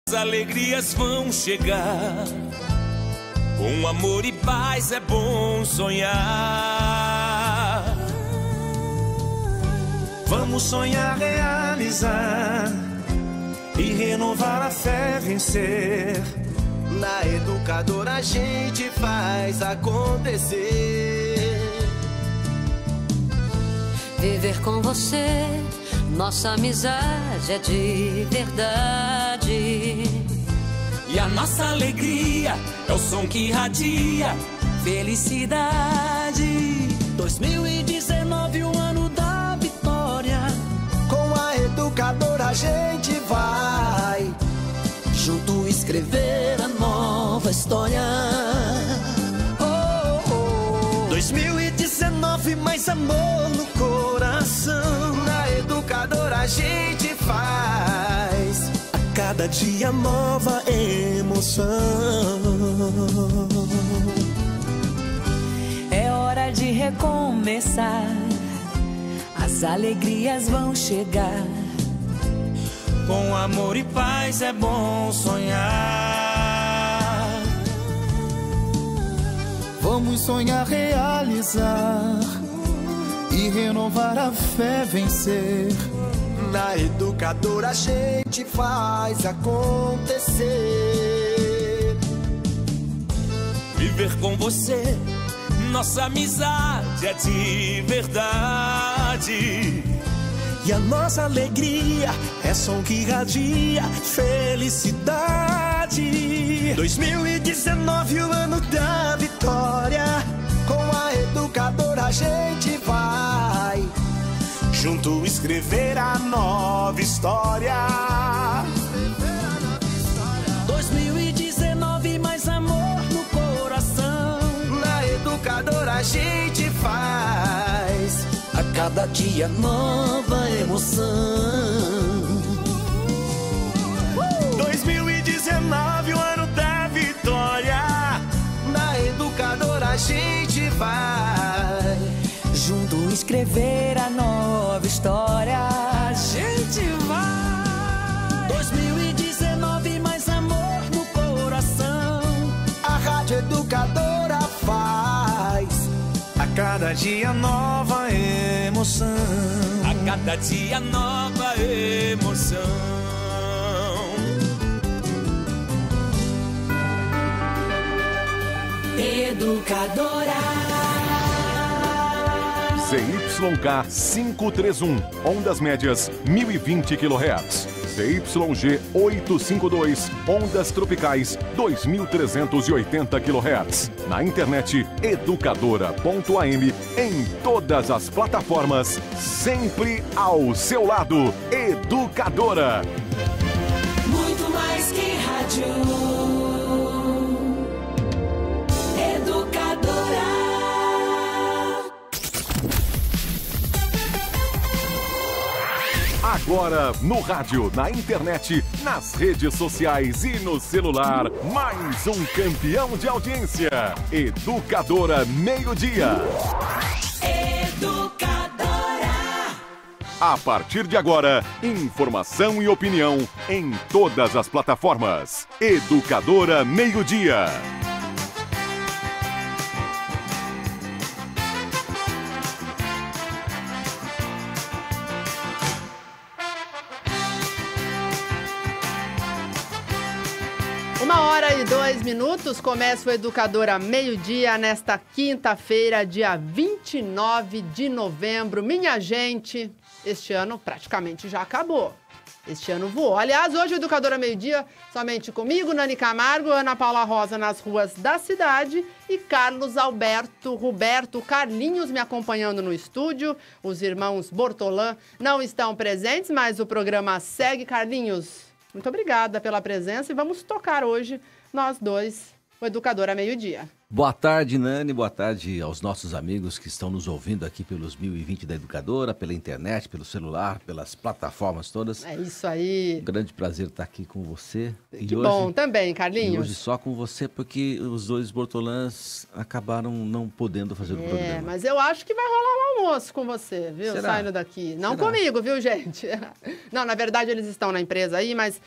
As alegrias vão chegar, com amor e paz é bom sonhar. Vamos sonhar, realizar e renovar a fé, vencer. Na Educadora a gente faz acontecer. Viver com você, nossa amizade é de verdade. E a nossa alegria é o som que irradia felicidade. 2019, o ano da vitória. Com a Educadora a gente vai junto escrever a nova história. 2019, mais amor no coração. Na Educadora a gente faz a cada dia nova emoção. É hora de recomeçar, as alegrias vão chegar. Com amor e paz é bom sonhar. Vamos sonhar, realizar e renovar a fé, vencer. Na Educadora a gente faz acontecer. Viver com você, nossa amizade é de verdade. E a nossa alegria é som que irradia felicidade. 2019, o ano da vitória. Com a Educadora a gente vai junto escrever a nova história. 2019, mais amor no coração. Na Educadora a gente faz a cada dia nova emoção. 2019, o ano da vitória. Na Educadora a gente vai Junto escrever a nova história. A gente vai. 2019, mais amor no coração. A Rádio Educadora faz A cada dia nova emoção. A cada dia nova emoção. Educadora. ZYK 531, ondas médias 1020 kHz. ZYG 852, ondas tropicais 2380 kHz. Na internet educadora.am, em todas as plataformas, sempre ao seu lado. Educadora. Muito mais que rádio. Educadora. Agora no rádio, na internet, nas redes sociais e no celular, mais um campeão de audiência. Educadora Meio-Dia. Educadora. A partir de agora, informação e opinião em todas as plataformas. Educadora Meio-Dia. Uma hora e 2 minutos, começa o Educadora Meio-Dia nesta quinta-feira, dia 29 de novembro. Minha gente, este ano praticamente já acabou. Este ano voou. Aliás, hoje o Educadora Meio-Dia somente comigo, Nani Camargo, Ana Paula Rosa nas ruas da cidade e Carlos Alberto, Roberto, Carlinhos me acompanhando no estúdio. Os irmãos Bortolã não estão presentes, mas o programa segue. Carlinhos, muito obrigada pela presença e vamos tocar hoje, nós dois, o Educadora Meio-Dia. Boa tarde, Nani. Boa tarde aos nossos amigos que estão nos ouvindo aqui pelos 1020 da Educadora, pela internet, pelo celular, pelas plataformas todas. É isso aí. Um grande prazer estar aqui com você. Que bom também, Carlinhos. E hoje só com você, porque os dois Bortolãs acabaram não podendo fazer o programa. Mas eu acho que vai rolar um almoço com você, viu? Será? Saindo daqui. Não Será? comigo, viu, gente? Não, na verdade eles estão na empresa aí, mas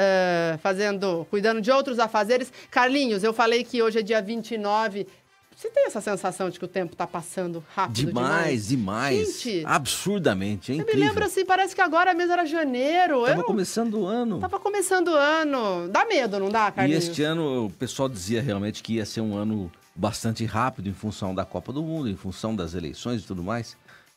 cuidando de outros afazeres. Carlinhos, eu falei que hoje é dia 29. Você tem essa sensação de que o tempo está passando rápido demais? Demais. Gente, absurdamente, é eu incrível. me lembro assim, parece que agora mesmo era janeiro. Tava começando o ano. Tava começando o ano. Dá medo, não dá, Carlinhos? E este ano o pessoal dizia realmente que ia ser um ano bastante rápido em função da Copa do Mundo, em função das eleições e tudo mais.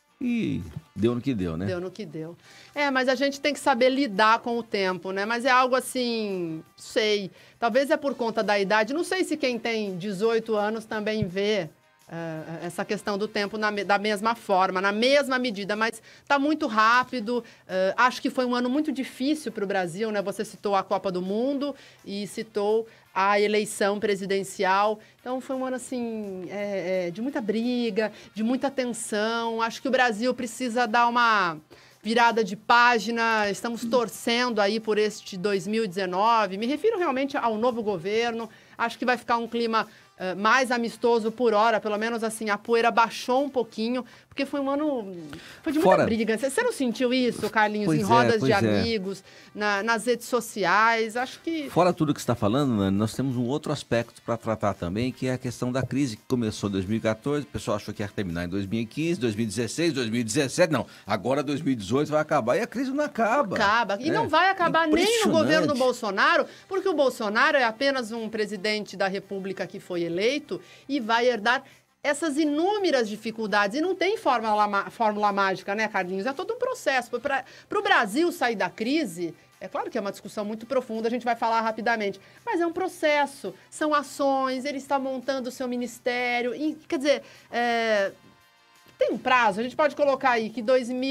E deu no que deu, né? Deu no que deu. Mas a gente tem que saber lidar com o tempo, né? Mas é algo assim, sei. Talvez é por conta da idade. Não sei se quem tem 18 anos também vê essa questão do tempo da mesma forma, na mesma medida. Mas está muito rápido. Acho que foi um ano muito difícil para o Brasil, né? Você citou a Copa do Mundo e citou a eleição presidencial. Então, foi um ano, assim, de muita briga, de muita tensão. Acho que o Brasil precisa dar uma virada de página. Estamos torcendo aí por este 2019. Me refiro realmente ao novo governo. Acho que vai ficar um clima mais amistoso por hora, pelo menos assim, a poeira baixou um pouquinho, porque foi um ano... Foi de muita briga. Você não sentiu isso, Carlinhos, em rodas de amigos, nas redes sociais? Acho que... Fora tudo que você está falando, Nani, nós temos um outro aspecto para tratar também, que é a questão da crise que começou em 2014, o pessoal achou que ia terminar em 2015, 2016, 2017, não, agora 2018 vai acabar, e a crise não acaba. Acaba. E não vai acabar nem no governo Bolsonaro, porque o Bolsonaro é apenas um presidente da República que foi eleito e vai herdar essas inúmeras dificuldades. E não tem fórmula mágica, né, Carlinhos? É todo um processo. Para o Brasil sair da crise, é claro que é uma discussão muito profunda, a gente vai falar rapidamente, mas é um processo, são ações, ele está montando o seu ministério. E, quer dizer, tem um prazo, a gente pode colocar aí que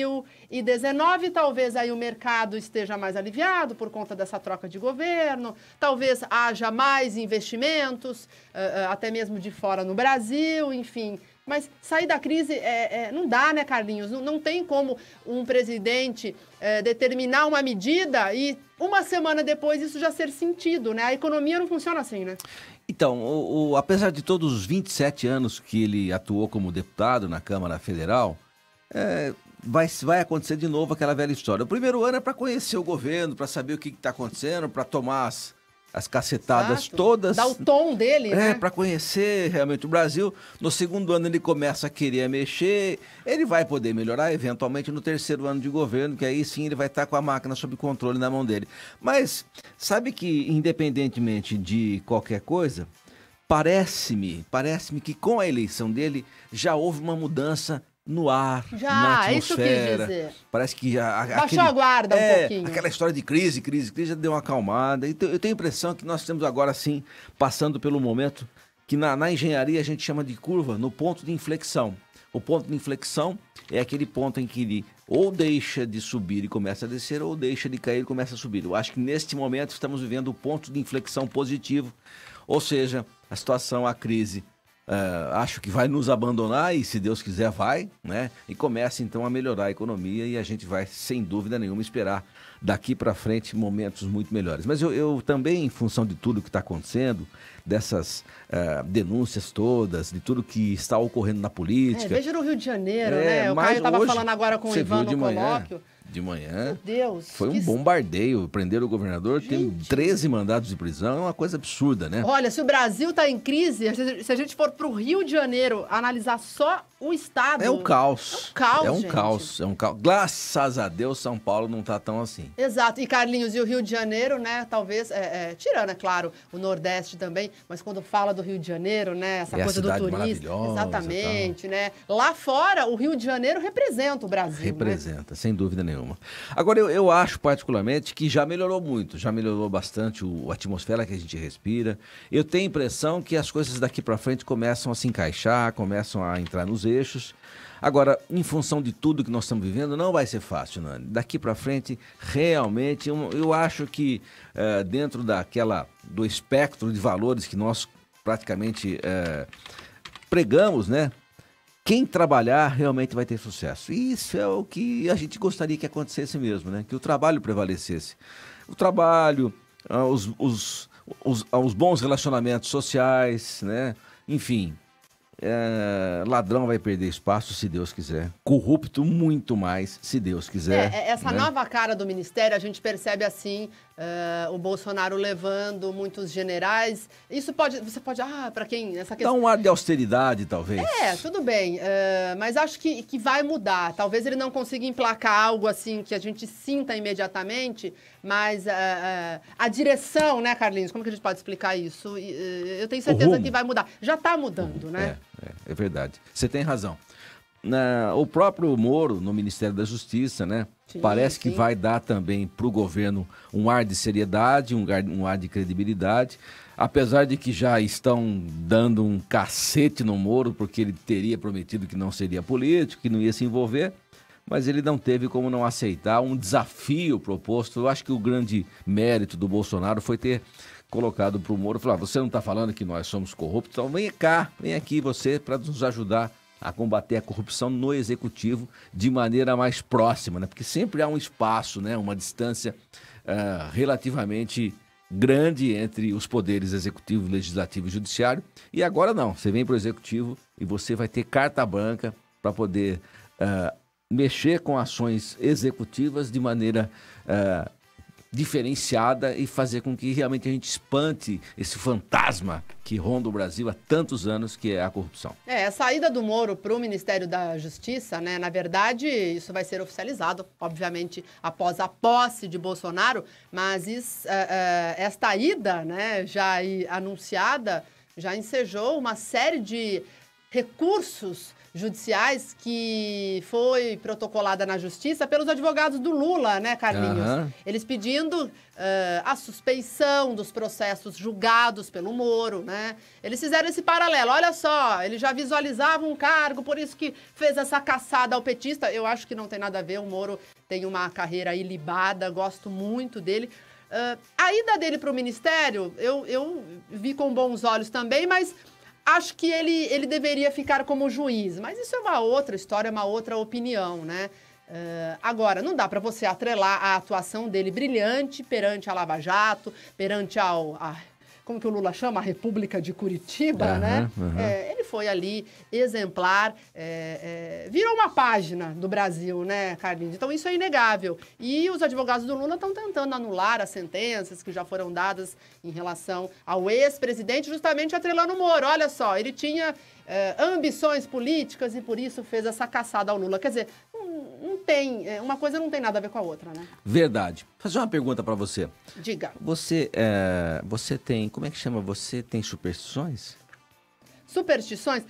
2019 talvez aí o mercado esteja mais aliviado por conta dessa troca de governo, talvez haja mais investimentos, até mesmo de fora no Brasil, enfim. Mas sair da crise não dá, né, Carlinhos? Não tem como um presidente determinar uma medida e uma semana depois isso já ser sentido, né? A economia não funciona assim, né? Então, apesar de todos os 27 anos que ele atuou como deputado na Câmara Federal, vai acontecer de novo aquela velha história. O primeiro ano é para conhecer o governo, para saber o que está acontecendo, para tomar as cacetadas todas. Dá o tom dele, né? Para conhecer realmente o Brasil. No segundo ano ele começa a querer mexer, ele vai poder melhorar eventualmente no terceiro ano de governo, que aí sim ele vai estar com a máquina sob controle na mão dele. Mas sabe que, independentemente de qualquer coisa, parece-me que com a eleição dele já houve uma mudança no ar, na atmosfera. Isso que eu quis dizer. Parece que baixou a guarda um pouquinho. Aquela história de crise já deu uma acalmada. Então, eu tenho a impressão que nós estamos agora, sim, passando pelo momento que na engenharia a gente chama de curva, no ponto de inflexão. O ponto de inflexão é aquele ponto em que ele ou deixa de subir e começa a descer, ou deixa de cair e começa a subir. Eu acho que neste momento estamos vivendo o ponto de inflexão positivo, ou seja, a situação, a crise, acho que vai nos abandonar e, se Deus quiser, vai, né? E começa então a melhorar a economia e a gente vai, sem dúvida nenhuma, esperar daqui para frente momentos muito melhores. Mas eu também, em função de tudo que está acontecendo, dessas denúncias todas, de tudo que está ocorrendo na política. Veja no Rio de Janeiro, né? O Caio estava falando agora com o Ivan no colóquio. De manhã. Meu Deus. Foi um bombardeio. Prenderam o governador, tem 13 mandados de prisão. É uma coisa absurda, né? Olha, se o Brasil está em crise, se a gente for para o Rio de Janeiro analisar só o estado... É um caos. É um caos. Graças a Deus, São Paulo não está tão assim. Exato. E, Carlinhos, e o Rio de Janeiro, né? Talvez, tirando, é claro, o Nordeste também, mas quando fala do Rio de Janeiro, né? Essa coisa do turista. Exatamente, né? Lá fora, o Rio de Janeiro representa o Brasil. Representa, né? Sem dúvida nenhuma. Agora, eu acho particularmente que já melhorou muito, já melhorou bastante a atmosfera que a gente respira. Eu tenho a impressão que as coisas daqui para frente começam a se encaixar, começam a entrar nos eixos. Agora, em função de tudo que nós estamos vivendo, não vai ser fácil, Nani. Daqui para frente, realmente, eu acho que dentro do espectro de valores que nós praticamente pregamos, né? Quem trabalhar realmente vai ter sucesso. E isso é o que a gente gostaria que acontecesse mesmo, né? Que o trabalho prevalecesse. O trabalho, os bons relacionamentos sociais, né? Enfim, ladrão vai perder espaço se Deus quiser. Corrupto muito mais se Deus quiser. Essa né? nova cara do Ministério, a gente percebe assim, o Bolsonaro levando muitos generais. Isso você pode, para quem... essa questão... Dá um ar de austeridade, talvez. Tudo bem, mas acho que vai mudar. Talvez ele não consiga emplacar algo assim que a gente sinta imediatamente, mas a direção, né, Carlinhos? Como que a gente pode explicar isso? Eu tenho certeza que vai mudar. Já está mudando, né? É verdade. Você tem razão. O próprio Moro, no Ministério da Justiça, né? Parece que vai dar também para o governo um ar de seriedade, um ar de credibilidade. Apesar de que já estão dando um cacete no Moro, porque ele teria prometido que não seria político, que não ia se envolver, mas ele não teve como não aceitar um desafio proposto. Eu acho que o grande mérito do Bolsonaro foi ter colocado para o Moro, falar, você não está falando que nós somos corruptos, então vem cá, vem aqui você para nos ajudar a combater a corrupção no executivo de maneira mais próxima, né? Porque sempre há um espaço, né? Uma distância relativamente grande entre os poderes executivo, legislativo e judiciário. E agora não, você vem para o executivo e você vai ter carta branca para poder mexer com ações executivas de maneira diferenciada e fazer com que realmente a gente espante esse fantasma que ronda o Brasil há tantos anos, que é a corrupção. A saída do Moro para o Ministério da Justiça, né? Na verdade, isso vai ser oficializado, obviamente, após a posse de Bolsonaro, mas esta ida, né, já anunciada, já ensejou uma série de recursos judiciais que foi protocolada na Justiça pelos advogados do Lula, né, Carlinhos? Eles pedindo a suspeição dos processos julgados pelo Moro, né? Eles fizeram esse paralelo. Olha só, ele já visualizava um cargo, por isso que fez essa caçada ao petista. Eu acho que não tem nada a ver, o Moro tem uma carreira ilibada, gosto muito dele. A ida dele para o Ministério, eu vi com bons olhos também, mas... acho que ele deveria ficar como juiz, mas isso é uma outra história, uma outra opinião, né? Agora, não dá para você atrelar a atuação dele brilhante perante a Lava Jato, perante como que o Lula chama? A República de Curitiba, né? Ele foi ali exemplar, virou uma página do Brasil, né, Carlinhos? Então, isso é inegável. E os advogados do Lula estão tentando anular as sentenças que já foram dadas em relação ao ex-presidente, justamente atrelando o Moro. Olha só, ele tinha ambições políticas e por isso fez essa caçada ao Lula. Quer dizer, não tem, uma coisa não tem nada a ver com a outra, né? Verdade. Vou fazer uma pergunta para você. Diga. Você tem, como é que chama? Você tem superstições? Superstições?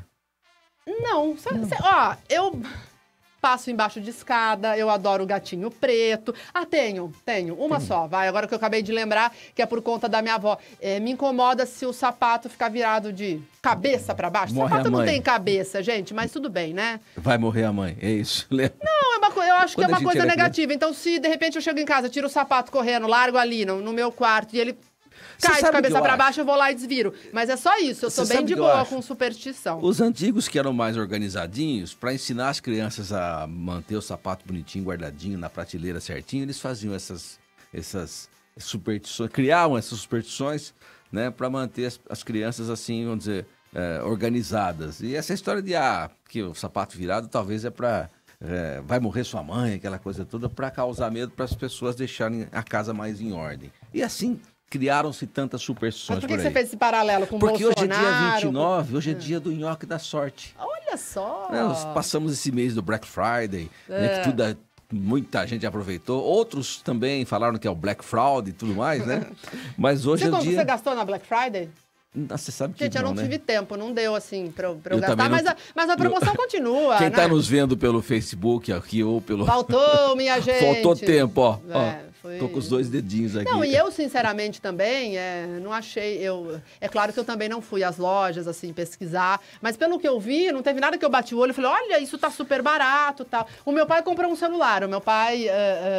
Não. Não. Ó, eu passo embaixo de escada, eu adoro o gatinho preto. Tenho. Uma só, vai. Agora que eu acabei de lembrar, que é por conta da minha avó. Me incomoda se o sapato ficar virado de cabeça para baixo. O sapato não tem cabeça, gente, mas tudo bem, né? Vai morrer a mãe, é isso. Não, eu acho que é uma coisa negativa. Então, se de repente eu chego em casa, tiro o sapato correndo, largo ali no meu quarto e ele... cai de cabeça pra baixo, eu vou lá e desviro. Mas é só isso, eu sou bem de boa com superstição. Os antigos que eram mais organizadinhos, para ensinar as crianças a manter o sapato bonitinho, guardadinho, na prateleira certinho, eles faziam essas superstições, criavam essas superstições, né, para manter as crianças assim, vamos dizer, organizadas. E essa história de, que o sapato virado talvez é para... vai morrer sua mãe, aquela coisa toda, para causar medo para as pessoas deixarem a casa mais em ordem. E assim... criaram-se tantas superstições. Mas por que você fez esse paralelo com o Bolsonaro? Porque hoje é dia 29, hoje é dia do nhoque da sorte. Olha só! Nós passamos esse mês do Black Friday, né, que muita gente aproveitou. Outros também falaram que é o Black Fraud e tudo mais, né? Mas hoje é o dia... Você gastou na Black Friday? Você sabe que gente, não, eu não tive tempo, não deu assim pra eu gastar, gastar, mas a promoção continua, Quem né? tá nos vendo pelo Facebook aqui ou pelo... Faltou, minha gente! Faltou tempo, ó. foi... Tô com os 2 dedinhos aqui. Não, e eu, sinceramente, também, não achei... É claro que eu também não fui às lojas, assim, pesquisar, mas pelo que eu vi, não teve nada que eu bati o olho e falei, olha, isso tá super barato e tal. O meu pai comprou um celular, o meu pai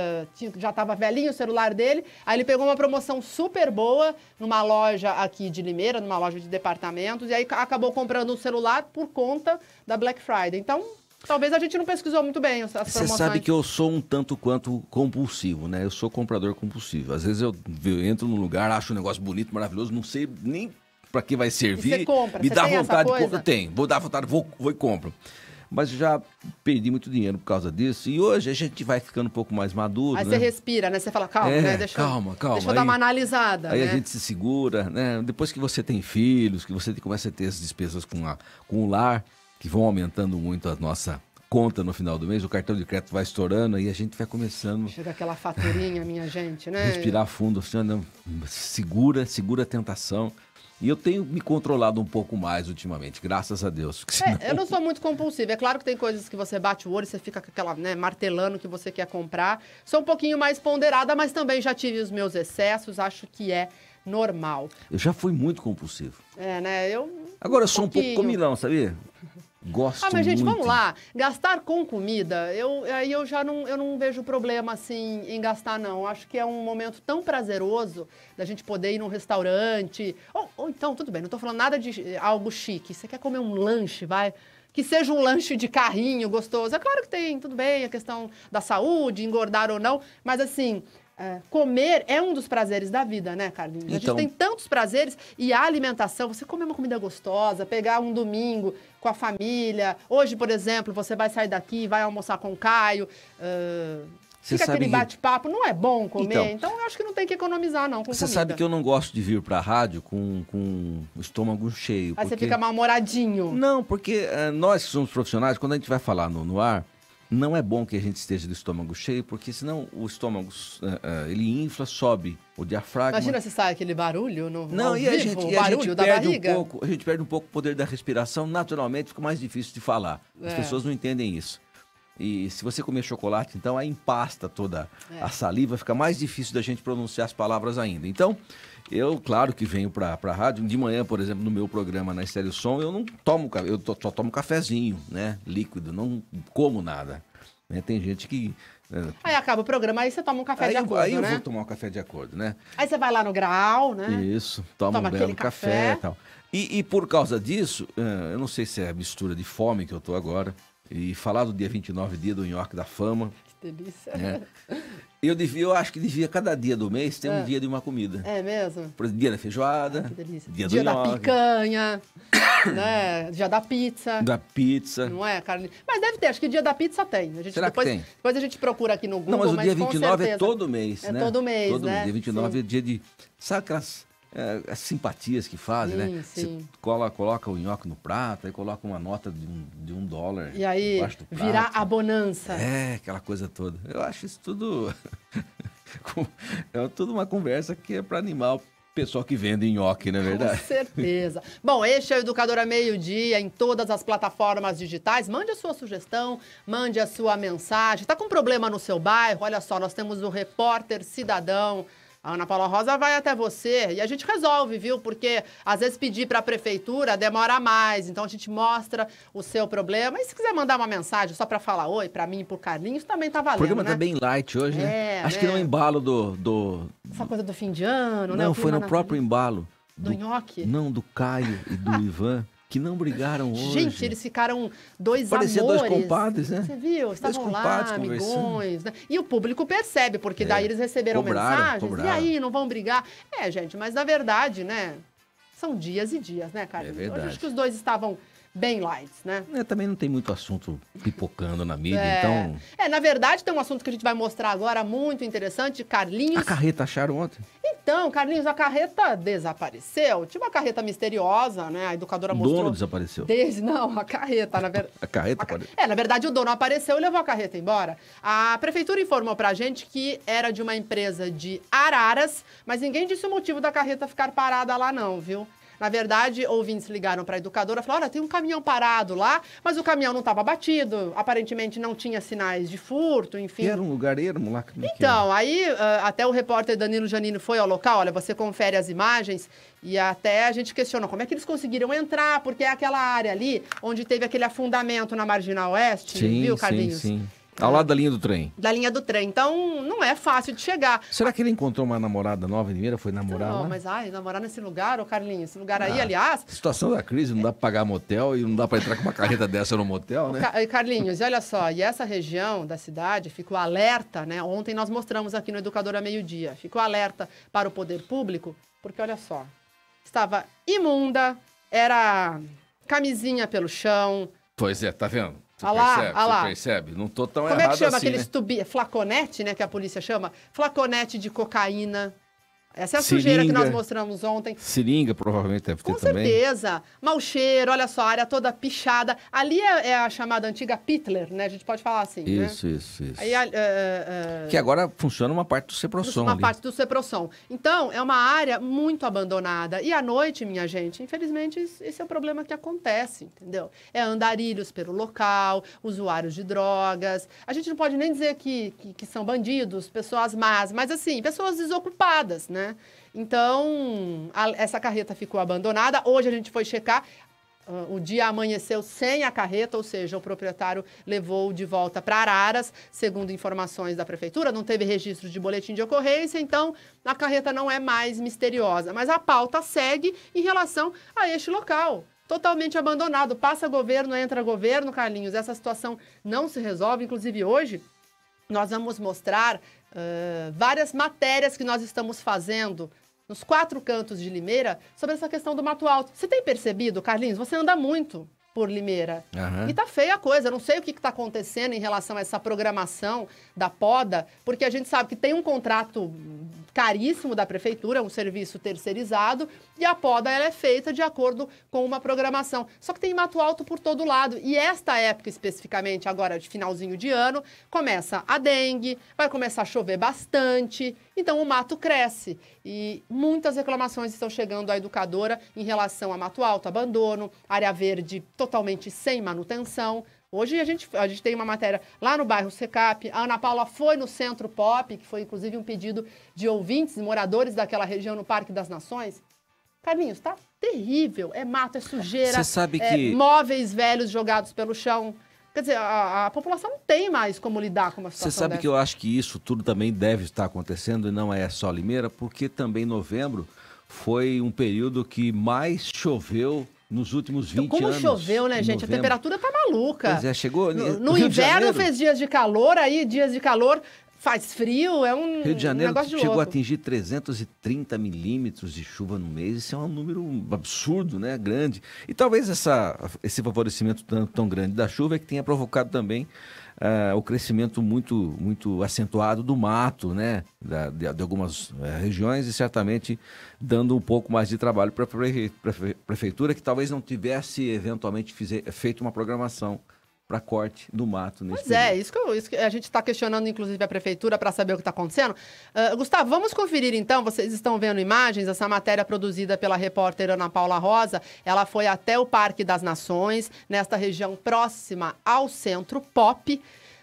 já tava velhinho o celular dele, aí ele pegou uma promoção super boa numa loja aqui de Limeira, numa loja de departamentos, e aí acabou comprando um celular por conta da Black Friday. Então... Talvez a gente não pesquisou muito bem as promoções. Você sabe que eu sou um tanto quanto compulsivo, né? Eu sou comprador compulsivo. Às vezes eu entro num lugar, acho um negócio bonito, maravilhoso, não sei nem pra que vai servir. E você compra? Me Você dá tem vontade essa de coisa? Tenho. Vou dar vontade, vou e compro. Mas já perdi muito dinheiro por causa disso. E hoje a gente vai ficando um pouco mais maduro, Aí né? você respira, né? Você fala, calma, né? Calma. Deixa eu dar uma analisada, Aí né? a gente se segura, né? Depois que você tem filhos, que você começa a ter as despesas com o lar, que vão aumentando muito a nossa conta no final do mês, o cartão de crédito vai estourando, aí a gente vai começando Chega aquela faturinha, minha gente, né? respirar fundo, assim, não, segura a tentação. E eu tenho me controlado um pouco mais ultimamente, graças a Deus. Senão... Eu não sou muito compulsiva. É claro que tem coisas que você bate o olho e você fica com aquela, né, martelando que você quer comprar. Sou um pouquinho mais ponderada, mas também já tive os meus excessos, acho que é normal. Eu já fui muito compulsivo. Né? Agora eu sou um pouco comilão, sabia? Gosto muito. Mas, gente, vamos lá. Gastar com comida, aí eu já não vejo problema, assim, em gastar, não. Acho que é um momento tão prazeroso da gente poder ir num restaurante. Ou então, tudo bem, não tô falando nada de algo chique. Você quer comer um lanche, vai... Que seja um lanche de carrinho gostoso. É claro que tem, tudo bem, a questão da saúde, engordar ou não. Mas, assim... comer é um dos prazeres da vida, né, Carlinhos? A gente tem tantos prazeres e a alimentação, você comer uma comida gostosa, pegar um domingo com a família. Hoje, por exemplo, você vai sair daqui, vai almoçar com o Caio, fica aquele bate-papo, não é bom comer? Então, eu acho que não tem que economizar, não, com comida. Você sabe que eu não gosto de vir pra rádio com o estômago cheio. Aí você fica mal-humoradinho. Não, porque nós que somos profissionais, quando a gente vai falar no ar, não é bom que a gente esteja de estômago cheio, porque senão o estômago, ele infla, sobe o diafragma. Imagina se sai aquele barulho no Não, ao e vivo, a o barulho gente da perde barriga. a gente perde um pouco o poder da respiração, naturalmente fica mais difícil de falar. As pessoas não entendem isso. E se você comer chocolate, então aí empasta toda a saliva, fica mais difícil da gente pronunciar as palavras ainda. Então, eu, claro que venho pra rádio, de manhã, por exemplo, no meu programa na Estéreo Som, eu não tomo, eu só tomo cafezinho, né, líquido, não como nada. Né? Tem gente que... Aí acaba o programa, aí você toma um café de acordo, Aí eu né? vou tomar um café de acordo, né? Aí você vai lá no Graal, né? Isso, toma um aquele belo café e tal. E por causa disso, eu não sei se é a mistura de fome que eu tô agora, e falar do dia 29, dia do Nhoque da Fama. Que delícia. Né? Eu acho que devia, cada dia do mês, ter um dia de uma comida. É mesmo? Por exemplo, dia da feijoada, Que delícia. dia do da nhoque, picanha, né? Dia da pizza. da pizza. Não é, Carlinhos? Mas deve ter, acho que dia da pizza tem. A gente, Será que tem? Depois a gente procura aqui no Google, Não, mas o dia com 29 certeza. é todo mês, né? É todo mês, todo né? Mês. Dia 29 Sim. é dia de... Sabe aquelas as simpatias que fazem, né? Sim. Você coloca o nhoque no prato, aí coloca uma nota de um dólar E aí, embaixo do prato. virar a bonança. É, aquela coisa toda. Eu acho isso tudo... é tudo uma conversa que é para animar o pessoal que vende nhoque, não é verdade? Com certeza. Bom, este é o Educadora Meio-Dia em todas as plataformas digitais. Mande a sua sugestão, mande a sua mensagem. Está com problema no seu bairro? Olha só, nós temos o Repórter Cidadão. A Ana Paula Rosa vai até você e a gente resolve, viu? Porque às vezes pedir para a prefeitura demora mais. Então a gente mostra o seu problema. E se quiser mandar uma mensagem só para falar oi para mim e pro Carlinhos, também tá valendo, O programa né? tá bem light hoje, né? Acho que no embalo Essa coisa do fim de ano, né? Não, O foi no clima próprio embalo. do nhoque? Não, do Caio e do Ivan, que não brigaram hoje. Gente, eles ficaram dois Parecia amores. dois compadres, né? Você viu? Estavam Dois lá, compadres amigões. Né? E o público percebe, porque daí eles receberam mensagens. cobraram. E aí, não vão brigar? É, gente, mas na verdade, né? São dias e dias, né, Carlinhos? É verdade. Hoje acho que os dois estavam bem light, né? Também não tem muito assunto pipocando na mídia, então... Na verdade, tem um assunto que a gente vai mostrar agora muito interessante. Carlinhos... A carreta acharam ontem? Então, Carlinhos, a carreta desapareceu. Tinha uma carreta misteriosa, né? A educadora mostrou... O dono desapareceu? Não, a carreta, na verdade... A carreta apareceu? Na verdade, o dono apareceu e levou a carreta embora. A prefeitura informou pra gente que era de uma empresa de Araras, mas ninguém disse o motivo da carreta ficar parada lá não, viu? Na verdade, ouvintes ligaram para a educadora e falaram, olha, tem um caminhão parado lá, mas o caminhão não estava batido, aparentemente não tinha sinais de furto, enfim. Era um lugar ermo lá. Então, aí até o repórter Danilo Janino foi ao local, olha, você confere as imagens e até a gente questionou como é que eles conseguiram entrar, porque é aquela área ali onde teve aquele afundamento na Marginal Oeste, viu, Carlinhos? Sim. Ao lado da linha do trem. Da linha do trem. Então, não é fácil de chegar. Será que ele encontrou uma namorada nova em Limeira? Foi namorar lá? Não, mas namorar nesse lugar, ô Carlinhos, esse lugar aí, aliás... Situação da crise, não dá pra pagar motel e não dá pra entrar com uma carreta dessa no motel, né? Carlinhos, e olha só, e essa região da cidade ficou alerta, né? Ontem nós mostramos aqui no Educadora Meio-Dia, ficou alerta para o poder público, porque olha só, estava imunda, era camisinha pelo chão... Pois é, tá vendo? Você percebe? Não tô tão errado. Como é que chama assim, aquele flaconete, né, que a polícia chama? Flaconete de cocaína. Essa é a sujeira que nós mostramos ontem. Seringa, provavelmente deve ter também. Com certeza. Mau cheiro, olha só, a área toda pichada. Ali é a chamada antiga Pitler, né? A gente pode falar assim, Isso. Aí, que agora funciona uma parte do Ceprosom Uma parte do Ceprosom. Então, é uma área muito abandonada. E à noite, minha gente, infelizmente, esse é o problema que acontece, entendeu? É andarilhos pelo local, usuários de drogas. A gente não pode nem dizer que são bandidos, pessoas más, mas assim, pessoas desocupadas, né? Então, essa carreta ficou abandonada. Hoje a gente foi checar, o dia amanheceu sem a carreta, ou seja, o proprietário levou de volta para Araras, segundo informações da prefeitura, não teve registro de boletim de ocorrência, então a carreta não é mais misteriosa. Mas a pauta segue em relação a este local. Totalmente abandonado, passa governo, entra governo, Carlinhos, essa situação não se resolve. Inclusive hoje nós vamos mostrar várias matérias que nós estamos fazendo nos 4 cantos de Limeira sobre essa questão do Mato Alto. Você tem percebido, Carlinhos? Você anda muito por Limeira. E tá feia a coisa. Eu não sei o que está acontecendo em relação a essa programação da poda, porque a gente sabe que tem um contrato caríssimo da prefeitura, um serviço terceirizado, e a poda ela é feita de acordo com uma programação. Só que tem mato alto por todo lado. E esta época, especificamente, agora de finalzinho de ano, começa a dengue, vai começar a chover bastante, então o mato cresce. E muitas reclamações estão chegando à educadora em relação a mato alto, abandono, área verde totalmente sem manutenção. Hoje a gente tem uma matéria lá no bairro Secap. A Ana Paula foi no Centro Pop, que foi inclusive um pedido de ouvintes e moradores daquela região no Parque das Nações. Carlinhos, tá terrível. É mato, é sujeira, Você sabe que... móveis velhos jogados pelo chão. Quer dizer, a população não tem mais como lidar com uma situação Você sabe dessa. que eu acho que isso tudo também deve estar acontecendo, e não é só Limeira, porque também novembro foi um período que mais choveu nos últimos 20 Como anos. choveu, né, gente? Novembro. A temperatura tá maluca. Pois é, chegou... No inverno fez dias de calor, aí dias de calor faz frio, é um Rio de Janeiro negócio de chegou louco. a atingir 330 milímetros de chuva no mês. Isso é um número absurdo, né? Grande. E talvez esse favorecimento tão grande da chuva é que tenha provocado também o crescimento muito acentuado do mato, né? De algumas regiões, e certamente dando um pouco mais de trabalho para a prefeitura, que talvez não tivesse eventualmente feito uma programação para corte do mato nesse Pois é, isso que a gente está questionando, inclusive, a prefeitura para saber o que está acontecendo. Gustavo, vamos conferir então, vocês estão vendo imagens, essa matéria produzida pela repórter Ana Paula Rosa, ela foi até o Parque das Nações, nesta região próxima ao Centro Pop,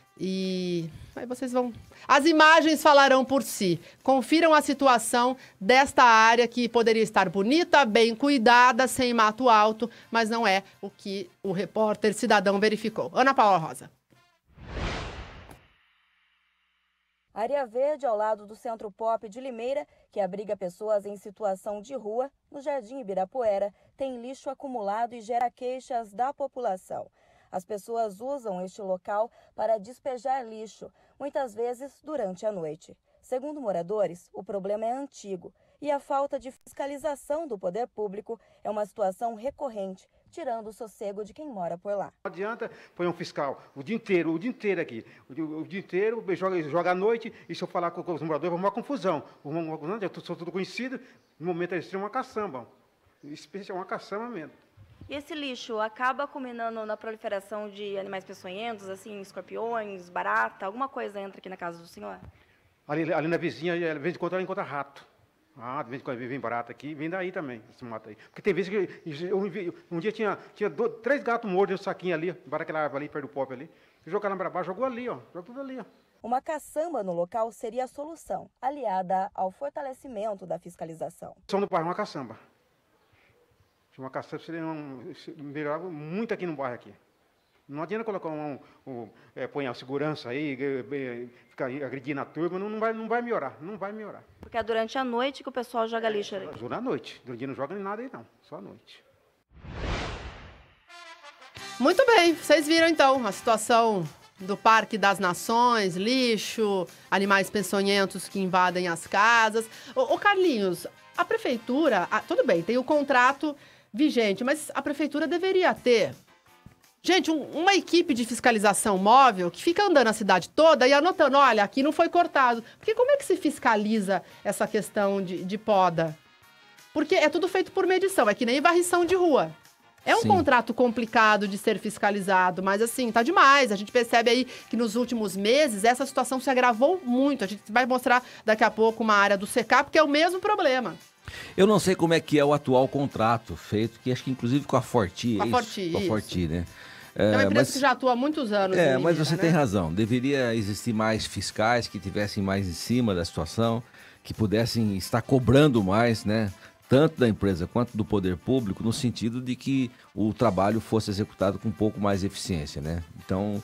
e aí vocês vão... As imagens falarão por si. Confiram a situação desta área que poderia estar bonita, bem cuidada, sem mato alto, mas não é o que o repórter cidadão verificou. Ana Paula Rosa. Área verde ao lado do Centro Pop de Limeira, que abriga pessoas em situação de rua, no Jardim Ibirapuera, tem lixo acumulado e gera queixas da população. As pessoas usam este local para despejar lixo, muitas vezes durante a noite. Segundo moradores, o problema é antigo e a falta de fiscalização do poder público é uma situação recorrente, tirando o sossego de quem mora por lá. Não adianta pôr um fiscal o dia inteiro aqui, o dia inteiro, joga à noite, e se eu falar com os moradores, vai uma confusão. Eu sou tudo conhecido, no momento eles têm uma caçamba, especial uma caçamba mesmo. E esse lixo acaba culminando na proliferação de animais peçonhentos, assim, escorpiões, barata, alguma coisa entra aqui na casa do senhor? Ali na vizinha, de vez em quando ela encontra rato. Ah, de vez em quando vem barata aqui, vem daí também, esse mato aí. Porque tem vezes que um dia tinha 3 gatos mortos no saquinho ali, embaixo daquela árvore ali, perto do pop ali. Jogaram para baixo, jogou ali, ó. Jogou tudo ali, ó. Uma caçamba no local seria a solução, aliada ao fortalecimento da fiscalização. Só no bairro, uma caçamba. Uma caçamba seria melhorava muito aqui no bairro aqui. Não adianta colocar põe a segurança aí, ficar agredindo a turma, não vai melhorar, não vai melhorar. Porque é durante a noite que o pessoal joga lixo ali. Durante a noite, durante o dia não joga nada aí não, só à noite. Muito bem, vocês viram então a situação do Parque das Nações, lixo, animais peçonhentos que invadem as casas. Ô Carlinhos, a prefeitura, tudo bem, tem o contrato vigente, mas a prefeitura deveria ter, gente, uma equipe de fiscalização móvel que fica andando a cidade toda e anotando, olha, aqui não foi cortado. Porque como é que se fiscaliza essa questão de poda? Porque é tudo feito por medição, é que nem varrição de rua. É um contrato complicado de ser fiscalizado, mas assim, tá demais. A gente percebe aí que nos últimos meses essa situação se agravou muito. A gente vai mostrar daqui a pouco uma área do SECAP, que é o mesmo problema. Eu não sei como é que é o atual contrato feito, que acho que inclusive com a Forti, com a Forti, né? É uma empresa que já atua há muitos anos. Mas você tem razão. Deveria existir mais fiscais que tivessem mais em cima da situação, que pudessem estar cobrando mais, né? Tanto da empresa quanto do poder público, no sentido de que o trabalho fosse executado com um pouco mais de eficiência, né? Então,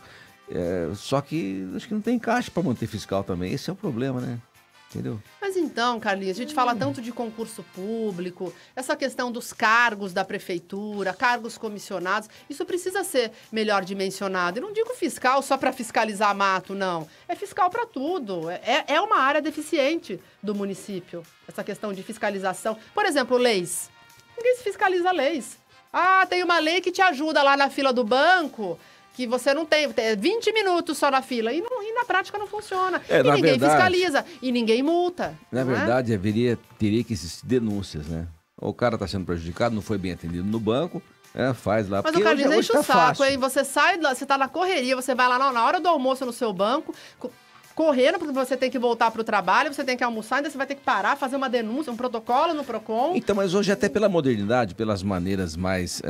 só que acho que não tem caixa para manter fiscal também. Esse é o problema, né? Entendeu? Mas então, Carlinhos, a gente fala tanto de concurso público, essa questão dos cargos da prefeitura, cargos comissionados, isso precisa ser melhor dimensionado. Eu não digo fiscal só para fiscalizar mato, não. É fiscal para tudo. É uma área deficiente do município, essa questão de fiscalização. Por exemplo, leis. Ninguém se fiscaliza leis. Ah, tem uma lei que te ajuda lá na fila do banco, que você não tem 20 minutos só na fila, e na prática não funciona. E ninguém fiscaliza, e ninguém multa. Na verdade, teria que existir denúncias, né? O cara está sendo prejudicado, não foi bem atendido no banco, faz lá. Mas o Carlinhos enche o saco, hein? Você sai, você tá na correria, você vai lá na hora do almoço no seu banco, correndo, porque você tem que voltar para o trabalho, você tem que almoçar, ainda você vai ter que parar, fazer uma denúncia, um protocolo no PROCON. Então, mas hoje até pela modernidade, pelas maneiras mais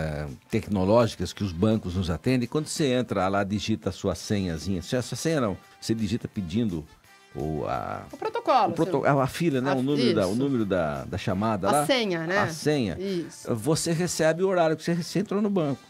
tecnológicas que os bancos nos atendem, quando você entra lá, digita a sua senhazinha, essa senha não, você digita pedindo o protocolo. A fila, né? O número da chamada lá. A senha, né? A senha. Isso. Você recebe o horário que você entrou no banco.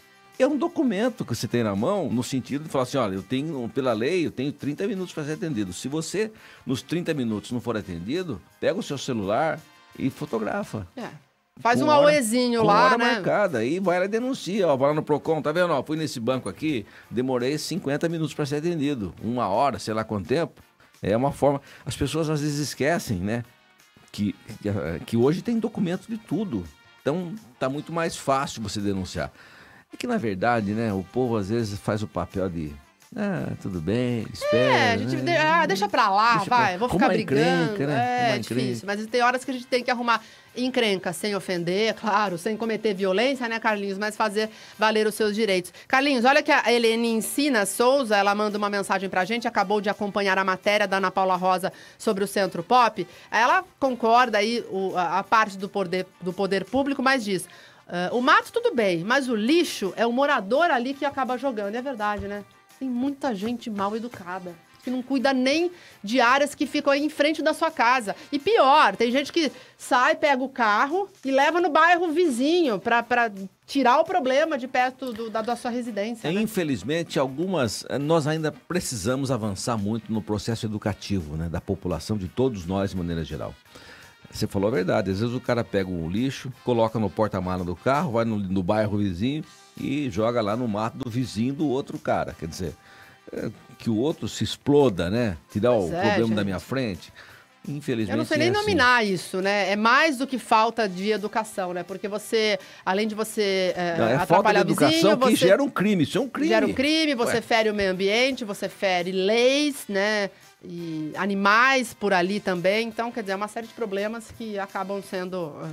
É um documento que você tem na mão, no sentido de falar assim, olha, pela lei, eu tenho 30 minutos para ser atendido. Se você, nos 30 minutos, não for atendido, pega o seu celular e fotografa. Faz um auezinho lá, hora né? marcada, e vai lá e denuncia, vai lá no PROCON, tá vendo? Fui nesse banco aqui, demorei 50 minutos para ser atendido. 1 hora, sei lá quanto tempo. É uma forma... As pessoas às vezes esquecem, né? Que hoje tem documento de tudo. Então, tá muito mais fácil você denunciar. É que, na verdade, né, o povo às vezes faz o papel de... tudo bem, espera. A gente deixa pra lá, vou ficar brigando. Encrenca, né? É difícil, mas tem horas que a gente tem que arrumar encrenca, sem ofender, claro, sem cometer violência, né, Carlinhos, mas fazer valer os seus direitos. Carlinhos, olha que a Helenicina Souza, ela manda uma mensagem pra gente, acabou de acompanhar a matéria da Ana Paula Rosa sobre o Centro Pop. Ela concorda aí a parte do poder público, mas diz... o mato tudo bem, mas o lixo é o morador ali que acaba jogando. É verdade, né? Tem muita gente mal educada, que não cuida nem de áreas que ficam aí em frente da sua casa. E pior, tem gente que sai, pega o carro e leva no bairro vizinho para tirar o problema de perto da sua residência. Né? Infelizmente, nós ainda precisamos avançar muito no processo educativo, né, da população, de todos nós, de maneira geral. Você falou a verdade, às vezes o cara pega um lixo, coloca no porta-mala do carro, vai no bairro vizinho e joga lá no mato do vizinho do outro cara. Quer dizer, que o outro se exploda, né? Tirar o problema gente. Da minha frente. Infelizmente. Eu não sei nem nominar isso, né? É mais do que falta de educação, né? Porque você, além de você atrapalhar o vizinho... É falta de educação que gera um crime, isso é um crime. Gera um crime, você fere o meio ambiente, você fere leis, né? E animais por ali também. Então, quer dizer, é uma série de problemas que acabam sendo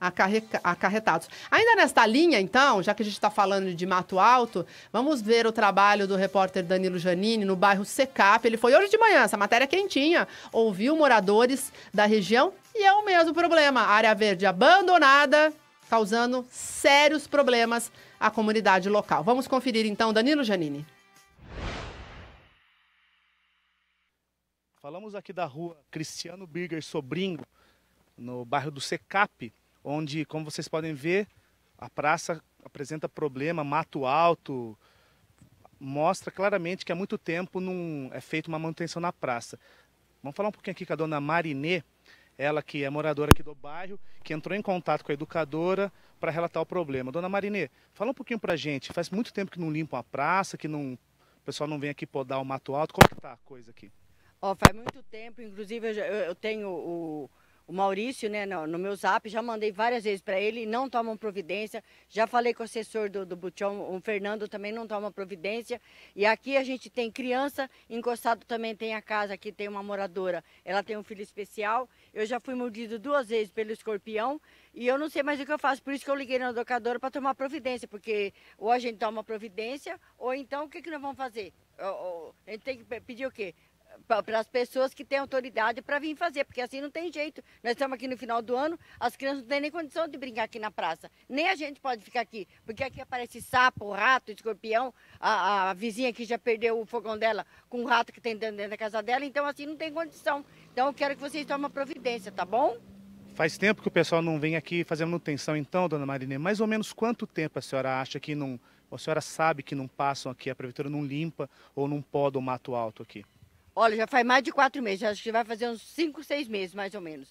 acarretados. Ainda nesta linha, então, já que a gente está falando de Mato Alto, vamos ver o trabalho do repórter Danilo Giannini no bairro Secap. Ele foi hoje de manhã, essa matéria quentinha, ouviu moradores da região e é o mesmo problema. Área verde abandonada, causando sérios problemas à comunidade local. Vamos conferir, então, Danilo Giannini. Falamos aqui da rua Cristiano Birger Sobrinho, no bairro do Secap, onde, como vocês podem ver, a praça apresenta problema, mato alto, mostra claramente que há muito tempo não é feita uma manutenção na praça. Vamos falar um pouquinho aqui com a dona Marinê, ela que é moradora aqui do bairro, que entrou em contato com a educadora para relatar o problema. Dona Marinê, fala um pouquinho pra gente, faz muito tempo que não limpam a praça, que não, o pessoal não vem aqui podar o mato alto, como que tá a coisa aqui? Faz muito tempo, inclusive eu tenho o Maurício, né, no meu zap, já mandei várias vezes para ele, não tomam providência. Já falei com o assessor do Butião, o Fernando também não toma providência. E aqui a gente tem criança, encostado também tem a casa, aqui tem uma moradora, ela tem um filho especial. Eu já fui mordido 2 vezes pelo escorpião e eu não sei mais o que eu faço, por isso que eu liguei na educadora para tomar providência, porque ou a gente toma providência, ou então o que nós vamos fazer? A gente tem que pedir o quê? Para as pessoas que têm autoridade para vir fazer, porque assim não tem jeito. Nós estamos aqui no final do ano, as crianças não têm nem condição de brincar aqui na praça. Nem a gente pode ficar aqui, porque aqui aparece sapo, rato, escorpião. A vizinha aqui já perdeu o fogão dela com um rato que tem dentro da casa dela, então assim não tem condição. Então eu quero que vocês tomem providência, tá bom? Faz tempo que o pessoal não vem aqui fazendo manutenção, então, dona Marinê, mais ou menos quanto tempo a senhora acha que não, a senhora sabe que não passam aqui, a prefeitura não limpa ou não poda o mato alto aqui? Olha, já faz mais de 4 meses, acho que vai fazer uns 5, 6 meses, mais ou menos.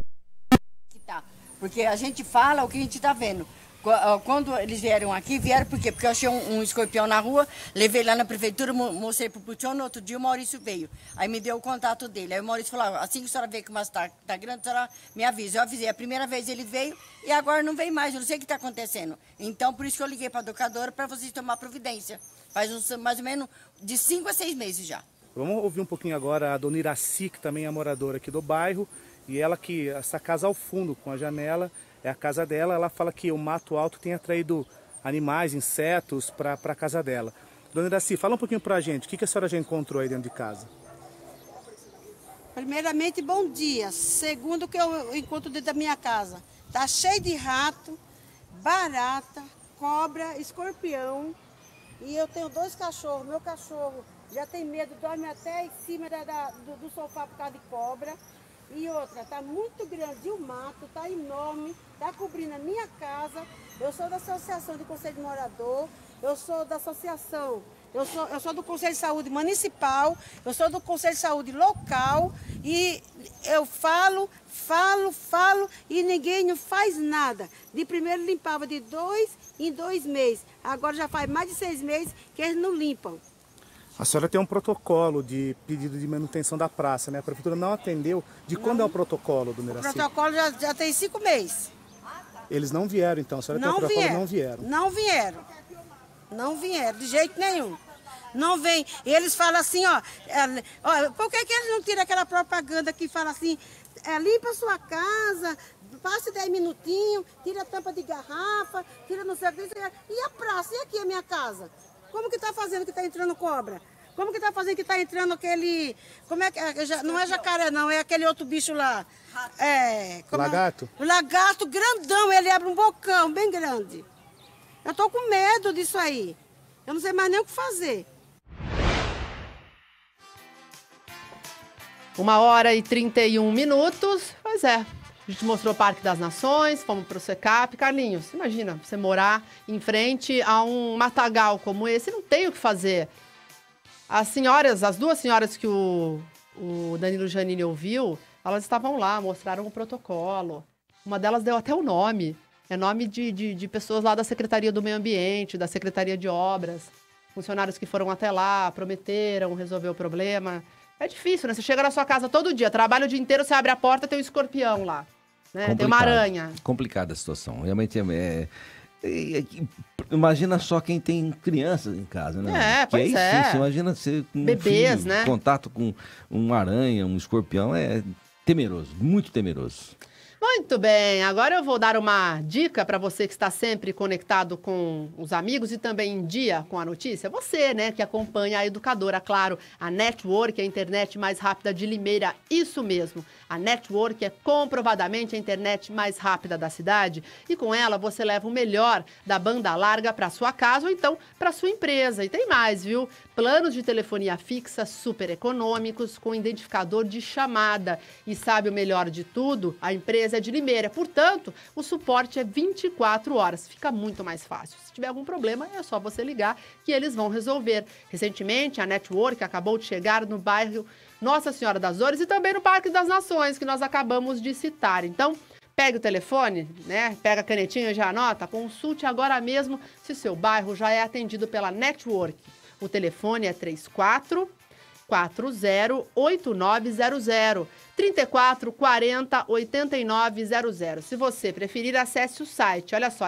Porque a gente fala o que a gente está vendo. Quando eles vieram aqui, vieram por quê? Porque eu achei um escorpião na rua, levei lá na prefeitura, mostrei pro Puchão, no outro dia o Maurício veio. Aí me deu o contato dele. Aí o Maurício falou, assim que a senhora vê que o maço tá grande, a senhora me avisa. Eu avisei, a primeira vez ele veio e agora não vem mais, eu não sei o que está acontecendo. Então, por isso que eu liguei para a educadora para vocês tomar providência. Faz mais ou menos de 5 a 6 meses já. Vamos ouvir um pouquinho agora a dona Iraci, que também é moradora aqui do bairro, e ela que, essa casa ao fundo, com a janela, é a casa dela, ela fala que o mato alto tem atraído animais, insetos para a casa dela. Dona Iraci, fala um pouquinho para a gente, o que a senhora já encontrou aí dentro de casa? Primeiramente, bom dia. Segundo, o que eu encontro dentro da minha casa. Tá cheio de rato, barata, cobra, escorpião, e eu tenho 2 cachorros, meu cachorro já tem medo, dorme até em cima do sofá por causa de cobra. E outra, tá muito grande o mato, tá enorme, tá cobrindo a minha casa. Eu sou da Associação de Conselho de Morador, eu sou da associação, eu sou do Conselho de Saúde Municipal, eu sou do Conselho de Saúde Local e eu falo e ninguém não faz nada. De primeiro limpava de 2 em 2 meses, agora já faz mais de 6 meses que eles não limpam. A senhora tem um protocolo de pedido de manutenção da praça, né? A prefeitura não atendeu. De quando é o protocolo, dona Iraci? O protocolo já tem 5 meses. Eles não vieram, então? A senhora tem o protocolo, não vieram? Não vieram, de jeito nenhum. Não vem. Eles falam assim, ó, por que eles não tiram aquela propaganda que fala assim, limpa a sua casa, passe 10 minutinhos, tira a tampa de garrafa, tira não sei o que. E a praça? E aqui a minha casa? Como que está fazendo que está entrando cobra? Como que está fazendo que está entrando aquele... Como é que não é jacaré, não, é aquele outro bicho lá. Lagarto? O lagarto grandão, ele abre um bocão bem grande. Eu estou com medo disso aí. Eu não sei mais nem o que fazer. 1h31. Pois é. A gente mostrou o Parque das Nações, fomos para o Secap. Carlinhos, imagina, você morar em frente a um matagal como esse, não tem o que fazer. As 2 senhoras que o Danilo Giannini ouviu, elas estavam lá, mostraram o protocolo. Uma delas deu até o nome. É nome de pessoas lá da Secretaria do Meio Ambiente, da Secretaria de Obras. Funcionários que foram até lá, prometeram resolver o problema. É difícil, né? Você chega na sua casa todo dia, trabalha o dia inteiro, você abre a porta, tem um escorpião lá. Né? Tem uma aranha. Complicada a situação. Realmente imagina só quem tem crianças em casa, né? Pois é. Sim, você imagina você com bebês, filho, né? Contato com uma aranha, um escorpião, é temeroso, muito temeroso. Muito bem, agora eu vou dar uma dica para você que está sempre conectado com os amigos e também em dia com a notícia. Você, né, que acompanha a Educadora, claro, a Network, a internet mais rápida de Limeira, isso mesmo. A Network é comprovadamente a internet mais rápida da cidade e com ela você leva o melhor da banda larga para sua casa ou então para sua empresa. E tem mais, viu? Planos de telefonia fixa super econômicos com identificador de chamada. E sabe o melhor de tudo? A empresa é de Limeira. Portanto, o suporte é 24 horas. Fica muito mais fácil. Se tiver algum problema, é só você ligar que eles vão resolver. Recentemente, a Network acabou de chegar no bairro Nossa Senhora das Dores e também no Parque das Nações, que nós acabamos de citar. Então, pegue o telefone, né? Pega a canetinha e já anota. Consulte agora mesmo se seu bairro já é atendido pela Network. O telefone é 3440-8900, 3440-8900. Se você preferir, acesse o site. Olha só, é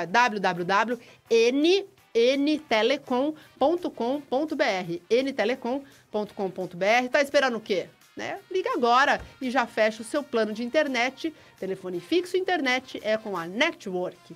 www.ntelecom.com.br. ntelecom.com.br. Tá esperando o quê? Né? Liga agora e já fecha o seu plano de internet. Telefone fixo, internet é com a Network.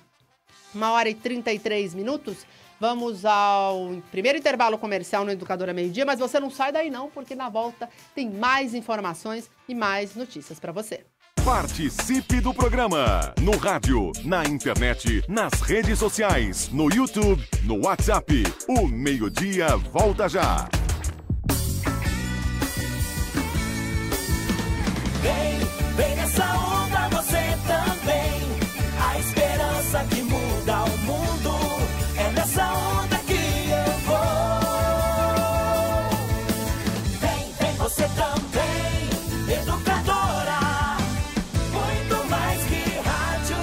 1h33. Vamos ao primeiro intervalo comercial no Educadora Meio-Dia, mas você não sai daí não, porque na volta tem mais informações e mais notícias para você. Participe do programa no rádio, na internet, nas redes sociais, no YouTube, no WhatsApp. O Meio-Dia volta já. Vem nessa onda você também. A esperança que muda o mundo. É nessa onda que eu vou. Vem você também. Educadora, muito mais que rádio.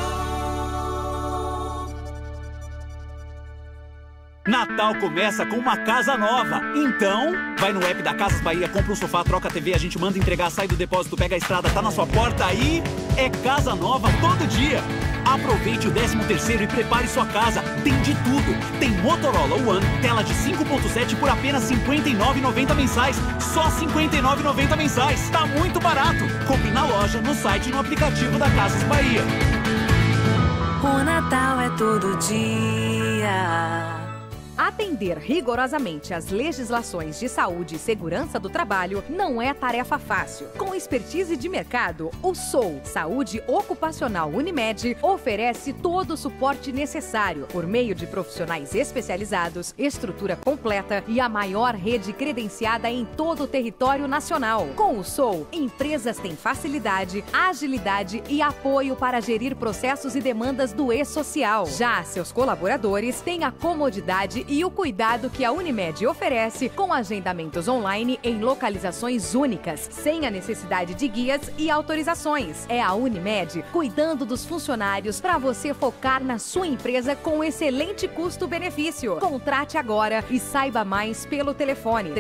Natal começa com uma casa nova. Então, vai no app da Casas Bahia, compra um sofá, troca a TV, a gente manda entregar, sai do depósito, pega a estrada, tá na sua porta aí. É casa nova todo dia. Aproveite o 13º e prepare sua casa. Tem de tudo. Tem Motorola One, tela de 5.7 por apenas R$ 59,90 mensais. Só R$ 59,90 mensais. Tá muito barato. Compre na loja, no site e no aplicativo da Casas Bahia. O Natal é todo dia. Atender rigorosamente às legislações de saúde e segurança do trabalho não é tarefa fácil. Com expertise de mercado, o SOU Saúde Ocupacional Unimed oferece todo o suporte necessário por meio de profissionais especializados, estrutura completa e a maior rede credenciada em todo o território nacional. Com o SOU, empresas têm facilidade, agilidade e apoio para gerir processos e demandas do e-social. Já seus colaboradores têm a comodidade e o cuidado que a Unimed oferece com agendamentos online em localizações únicas, sem a necessidade de guias e autorizações. É a Unimed cuidando dos funcionários para você focar na sua empresa com excelente custo-benefício. Contrate agora e saiba mais pelo telefone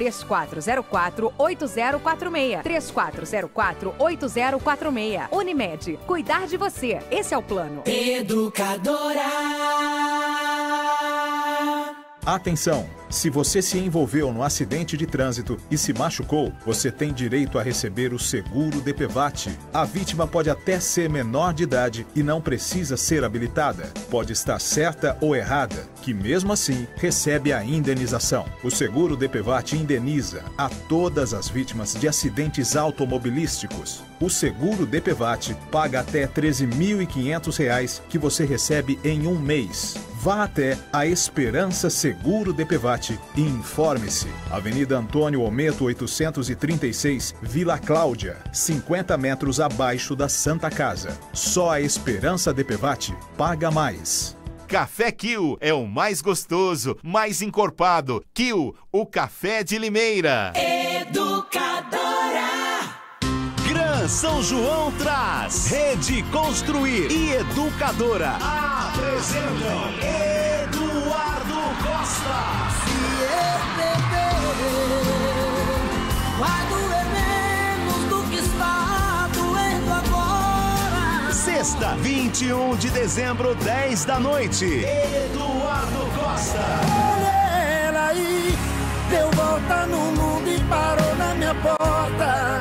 3404-8046. 3404-8046. Unimed, cuidar de você. Esse é o plano. Educadora. Atenção! Se você se envolveu no acidente de trânsito e se machucou, você tem direito a receber o seguro DPVAT. A vítima pode até ser menor de idade e não precisa ser habilitada. Pode estar certa ou errada, que mesmo assim recebe a indenização. O seguro DPVAT indeniza a todas as vítimas de acidentes automobilísticos. O seguro DPVAT paga até R$ 13.500 que você recebe em um mês. Vá até a Esperança Seguro DPVAT e informe-se. Avenida Antônio Ometo 836, Vila Cláudia, 50 metros abaixo da Santa Casa. Só a Esperança DPVAT paga mais. Café Kill é o mais gostoso, mais encorpado. Kill, o café de Limeira. Educadora. Gran São João traz Rede Construir e Educadora. Apresentam Eduardo Costa. Se eu beber, vai doer menos do que está doendo agora. Sexta, 21 de dezembro, 10 da noite. Eduardo Costa. Olha ela aí, deu volta no mundo e parou na minha porta. É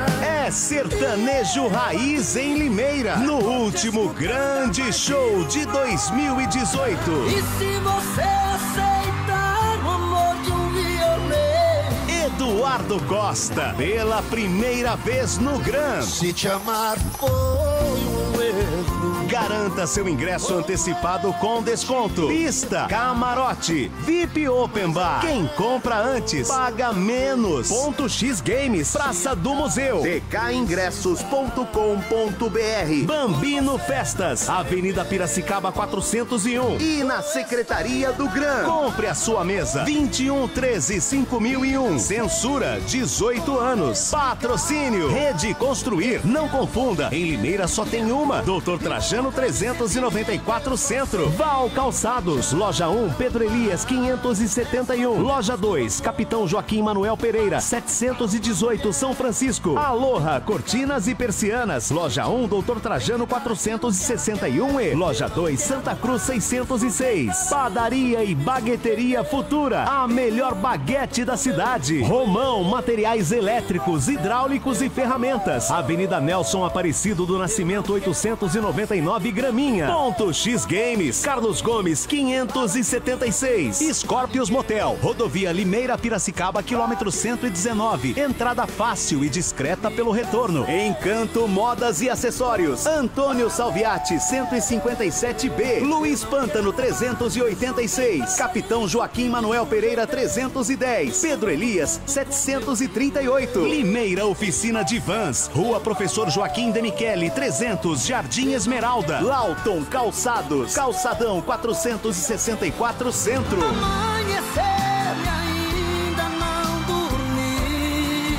é Sertanejo Raiz em Limeira, no último grande show de 2018. E se você aceitar o amor de um violê? Eduardo Costa, pela primeira vez no Gran. Se te amar foi um erro. Garanta seu ingresso antecipado com desconto. Pista, camarote, VIP Open Bar. Quem compra antes, paga menos. Ponto X Games, Praça do Museu. dkingressos.com.br. Bambino Festas, Avenida Piracicaba 401. E na Secretaria do Gran. Compre a sua mesa. 2113-5001. Censura, 18 anos. Patrocínio, Rede Construir. Não confunda, em Limeira só tem uma. Doutor Trajano 394 Centro. Val Calçados, Loja 1, Pedro Elias 571. Loja 2, Capitão Joaquim Manuel Pereira 718, São Francisco. Aloha Cortinas e Persianas, Loja 1, Doutor Trajano 461 e Loja 2, Santa Cruz 606. Padaria e Bagueteria Futura, a melhor baguete da cidade. Romão Materiais Elétricos, Hidráulicos e Ferramentas, Avenida Nelson Aparecido do Nascimento 899 Graminha. Ponto X Games, Carlos Gomes 576. Scorpios Motel, Rodovia Limeira Piracicaba, quilômetro 119. Entrada fácil e discreta pelo retorno. Encanto Modas e Acessórios, Antônio Salviati 157B. Luiz Pântano 386. Capitão Joaquim Manuel Pereira 310. Pedro Elias 738. Limeira Oficina de Vans, Rua Professor Joaquim de Michele 300, Jardim Esmeralda. Lauton Calçados, Calçadão 464 Centro. Amanhecer e ainda não dormi.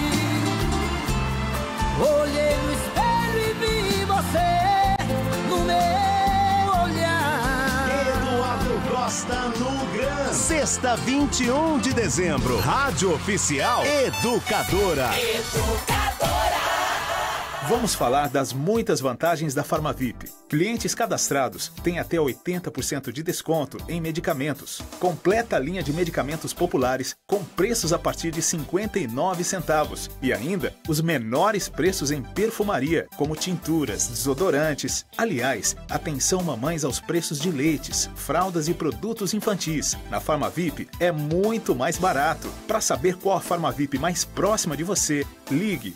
Olhei no espelho e vi você no meu olhar. Eduardo Costa no Gran. Sexta, 21 de dezembro. Rádio Oficial Educadora. Vamos falar das muitas vantagens da Farmavip. Clientes cadastrados têm até 80% de desconto em medicamentos. Completa a linha de medicamentos populares com preços a partir de 59 centavos. E ainda os menores preços em perfumaria, como tinturas, desodorantes. Aliás, atenção mamães aos preços de leites, fraldas e produtos infantis. Na Farmavip é muito mais barato. Para saber qual a Farmavip mais próxima de você, ligue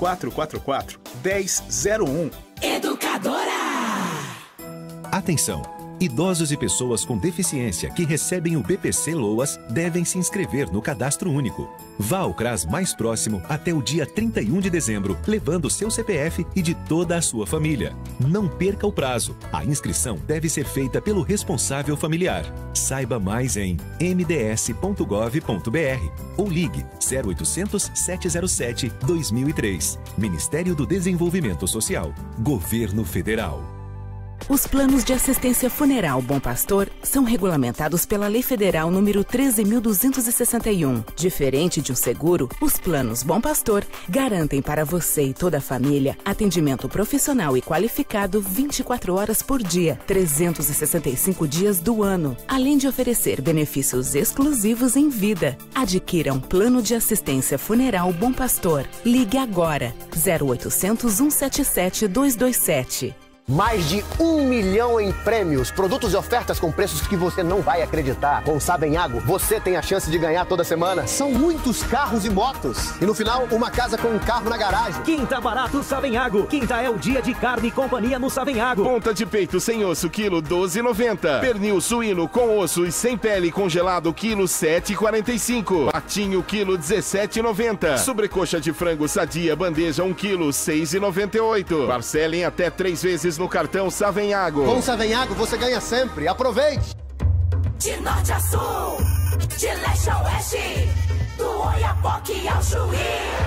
3444-1001. Educadora! Atenção! Idosos e pessoas com deficiência que recebem o BPC Loas devem se inscrever no Cadastro Único. Vá ao CRAS mais próximo até o dia 31 de dezembro, levando seu CPF e de toda a sua família. Não perca o prazo. A inscrição deve ser feita pelo responsável familiar. Saiba mais em mds.gov.br ou ligue 0800 707 2003. Ministério do Desenvolvimento Social. Governo Federal. Os planos de assistência funeral Bom Pastor são regulamentados pela Lei Federal número 13.261. Diferente de um seguro, os planos Bom Pastor garantem para você e toda a família atendimento profissional e qualificado 24 horas por dia, 365 dias do ano, além de oferecer benefícios exclusivos em vida. Adquira um plano de assistência funeral Bom Pastor. Ligue agora, 0800 177 227. Mais de 1 milhão em prêmios, produtos e ofertas com preços que você não vai acreditar. Com o Savenhago, você tem a chance de ganhar toda semana. São muitos carros e motos. E no final, uma casa com um carro na garagem. Quinta barato Savenhago. Quinta é o dia de carne e companhia no Savenhago. Ponta de peito sem osso, quilo 12,90. Pernil suíno com osso e sem pele congelado, quilo 7,45. Patinho, quilo 17,90. Sobrecoxa de frango sadia, bandeja 1 quilo, 6,98. Parcelem até 3 vezes no cartão Savenhago. Com o Savenhago você ganha sempre. Aproveite! De norte a sul, de leste a oeste, do Oiapoque ao Chuí.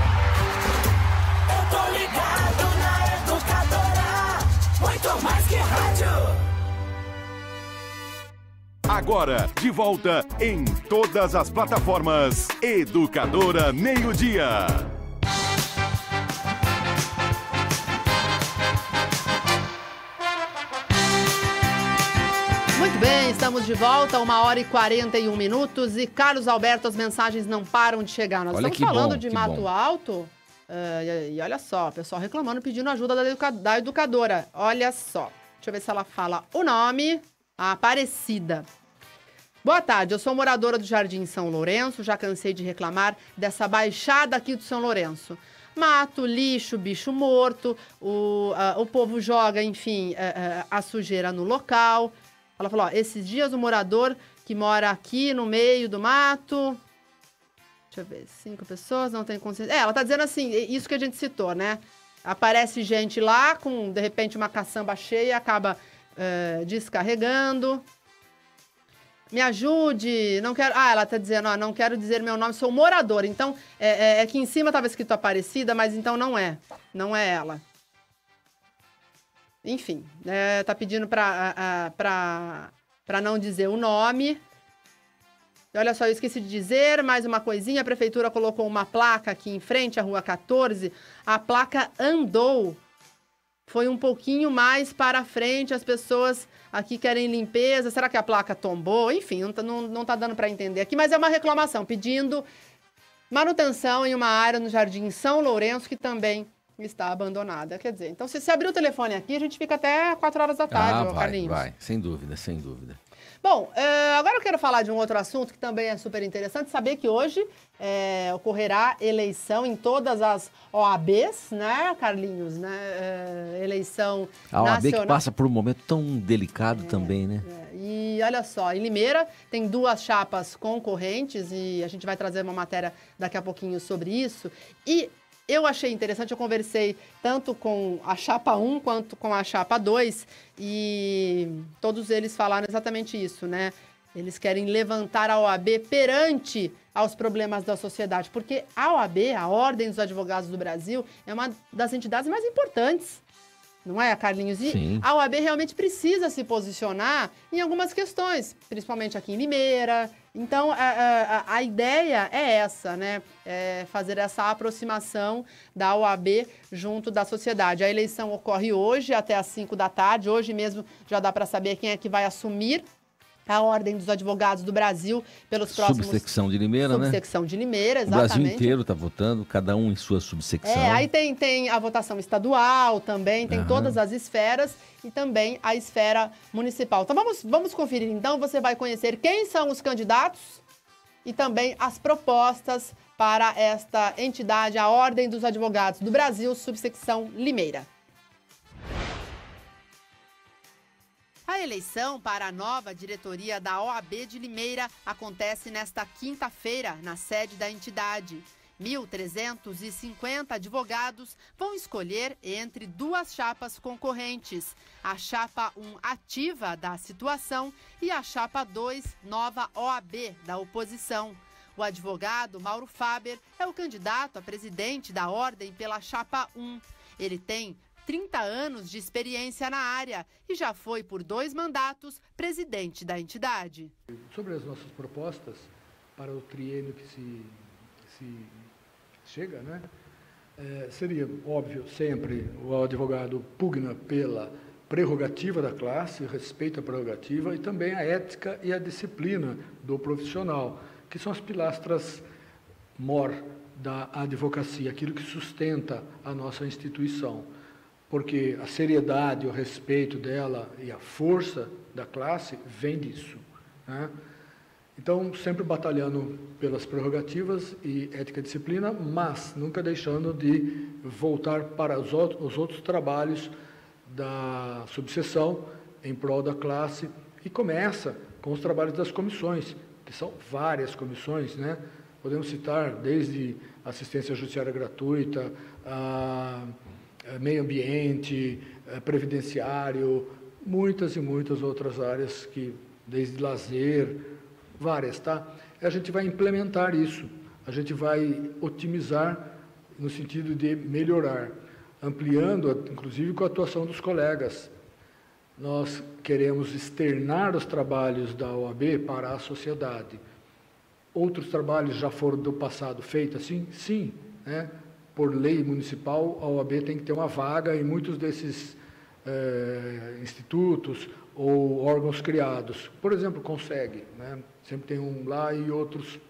Eu tô ligado na Educadora, muito mais que rádio. Agora, de volta em todas as plataformas. Educadora Meio-Dia. Muito bem, estamos de volta, 1h41 e Carlos Alberto, as mensagens não param de chegar. Nós Olha estamos falando de que Mato bom. Alto. E olha só, o pessoal reclamando, pedindo ajuda da educadora. Olha só. Deixa eu ver se ela fala o nome. A Aparecida. Boa tarde, eu sou moradora do Jardim São Lourenço, já cansei de reclamar dessa baixada aqui do São Lourenço. Mato, lixo, bicho morto, o povo joga, enfim, a sujeira no local. Ela falou, ó, esses dias o morador que mora aqui no meio do mato... Deixa eu ver, 5 pessoas, não tem consciência... ela tá dizendo assim, isso que a gente citou, né? Aparece gente lá com, de repente, uma caçamba cheia, acaba descarregando... Me ajude, não quero... ela tá dizendo, ó, não quero dizer meu nome, sou moradora. Então, aqui em cima estava escrito Aparecida, mas então não é. Não é ela. Enfim, tá pedindo para não dizer o nome. E olha só, eu esqueci de dizer, mais uma coisinha. A prefeitura colocou uma placa aqui em frente à Rua 14. A placa andou. Foi um pouquinho mais para frente, as pessoas aqui querem limpeza. Será que a placa tombou? Enfim, não tá dando para entender aqui, mas é uma reclamação, pedindo manutenção em uma área no Jardim São Lourenço, que também está abandonada. Quer dizer, então se abrir o telefone aqui, a gente fica até 4 horas da tarde, Carlinhos. Vai, sem dúvida, sem dúvida. Bom, agora eu quero falar de um outro assunto que também é super interessante, saber que hoje ocorrerá eleição em todas as OABs, né, Carlinhos? Né? Eleição a OAB nacional. Que passa por um momento tão delicado também, né? E olha só, em Limeira tem 2 chapas concorrentes e a gente vai trazer uma matéria daqui a pouquinho sobre isso. E eu achei interessante, eu conversei tanto com a chapa 1 quanto com a chapa 2 e todos eles falaram exatamente isso, né? Eles querem levantar a OAB perante aos problemas da sociedade, porque a OAB, a Ordem dos Advogados do Brasil, é uma das entidades mais importantes, não é, Carlinhos? E sim, a OAB realmente precisa se posicionar em algumas questões, principalmente aqui em Limeira. Então, a ideia é essa, né? É fazer essa aproximação da OAB junto da sociedade. A eleição ocorre hoje, até às 5 da tarde. Hoje mesmo já dá para saber quem é que vai assumir a Ordem dos Advogados do Brasil pelos próximos... Subsecção de Limeira, né? Subsecção de Limeira, exatamente. O Brasil inteiro está votando, cada um em sua subsecção. Aí tem a votação estadual também, tem todas as esferas e também a esfera municipal. Então vamos conferir então, você vai conhecer quem são os candidatos e também as propostas para esta entidade, a Ordem dos Advogados do Brasil, subsecção Limeira. A eleição para a nova diretoria da OAB de Limeira acontece nesta quinta-feira, na sede da entidade. 1.350 advogados vão escolher entre 2 chapas concorrentes, a chapa 1 ativa da situação e a chapa 2 nova OAB da oposição. O advogado Mauro Faber é o candidato a presidente da ordem pela chapa 1. Ele tem 30 anos de experiência na área e já foi por 2 mandatos presidente da entidade. Sobre as nossas propostas para o triênio que se chega, né? Seria óbvio sempre o advogado pugna pela prerrogativa da classe, respeito à prerrogativa e também a ética e a disciplina do profissional, que são as pilastras mor da advocacia, aquilo que sustenta a nossa instituição. Porque a seriedade, o respeito dela e a força da classe vem disso, né? Então, sempre batalhando pelas prerrogativas e ética e disciplina, mas nunca deixando de voltar para os outros trabalhos da subseção em prol da classe, e começa com os trabalhos das comissões, que são várias comissões, né? Podemos citar desde assistência judiciária gratuita, meio ambiente, previdenciário, muitas e muitas outras áreas, que desde lazer, várias, tá? A gente vai implementar isso, a gente vai otimizar no sentido de melhorar, ampliando, inclusive com a atuação dos colegas. Nós queremos externar os trabalhos da OAB para a sociedade. Outros trabalhos já foram do passado feitos assim? Sim, né? Por lei municipal, a OAB tem que ter uma vaga em muitos desses institutos ou órgãos criados. Por exemplo, consegue, né? Sempre tem um lá e outros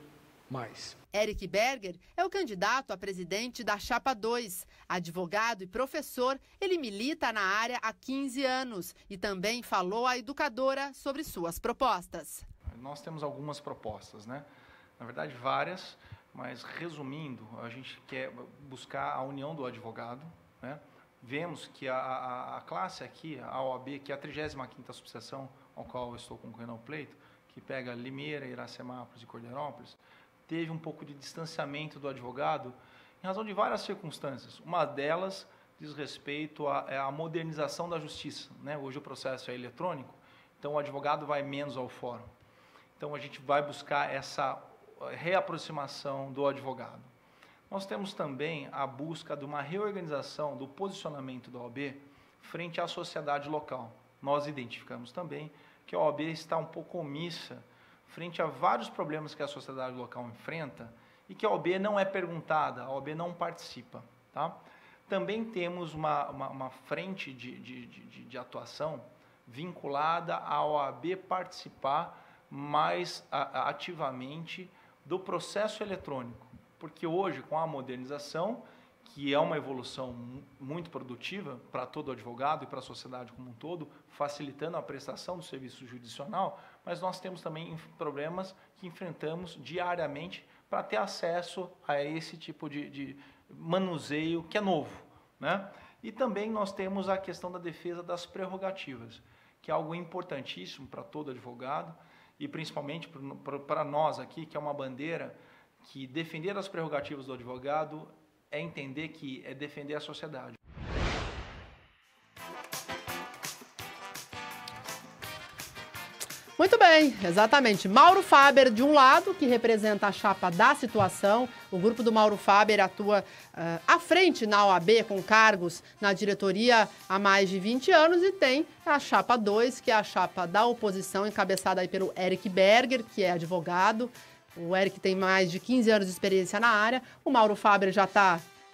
mais. Eric Berger é o candidato a presidente da Chapa 2. Advogado e professor, ele milita na área há 15 anos e também falou à educadora sobre suas propostas. Nós temos algumas propostas, né? Na verdade, várias, mas resumindo, a gente quer buscar a união do advogado, né? Vemos que a classe aqui, a OAB, que é a 35ª subseção ao qual eu estou concorrendo ao pleito, que pega Limeira, Iracemápolis e Cordeirópolis, teve um pouco de distanciamento do advogado em razão de várias circunstâncias. Uma delas diz respeito à modernização da justiça, né? Hoje o processo é eletrônico, então o advogado vai menos ao fórum. Então a gente vai buscar essa reaproximação do advogado. Nós temos também a busca de uma reorganização do posicionamento da OAB frente à sociedade local. Nós identificamos também que a OAB está um pouco omissa frente a vários problemas que a sociedade local enfrenta e que a OAB não é perguntada, a OAB não participa. Tá? Também temos uma frente de atuação vinculada à OAB participar mais ativamente do processo eletrônico, porque hoje, com a modernização, que é uma evolução muito produtiva para todo advogado e para a sociedade como um todo, facilitando a prestação do serviço judicional, mas nós temos também problemas que enfrentamos diariamente para ter acesso a esse tipo de manuseio que é novo, né? E também nós temos a questão da defesa das prerrogativas, que é algo importantíssimo para todo advogado e principalmente para nós aqui, que é uma bandeira que defender as prerrogativas do advogado é entender que é defender a sociedade. Muito bem, exatamente. Mauro Faber, de um lado, que representa a chapa da situação. O grupo do Mauro Faber atua à frente na OAB, com cargos na diretoria há mais de 20 anos. E tem a chapa 2, que é a chapa da oposição, encabeçada aí pelo Eric Berger, que é advogado. O Eric tem mais de 15 anos de experiência na área. O Mauro Faber já está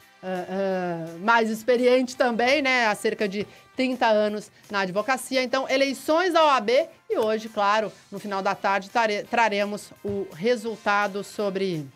mais experiente também, né? Há cerca de 30 anos na advocacia. Então, eleições da OAB. E hoje, claro, no final da tarde, traremos o resultado sobre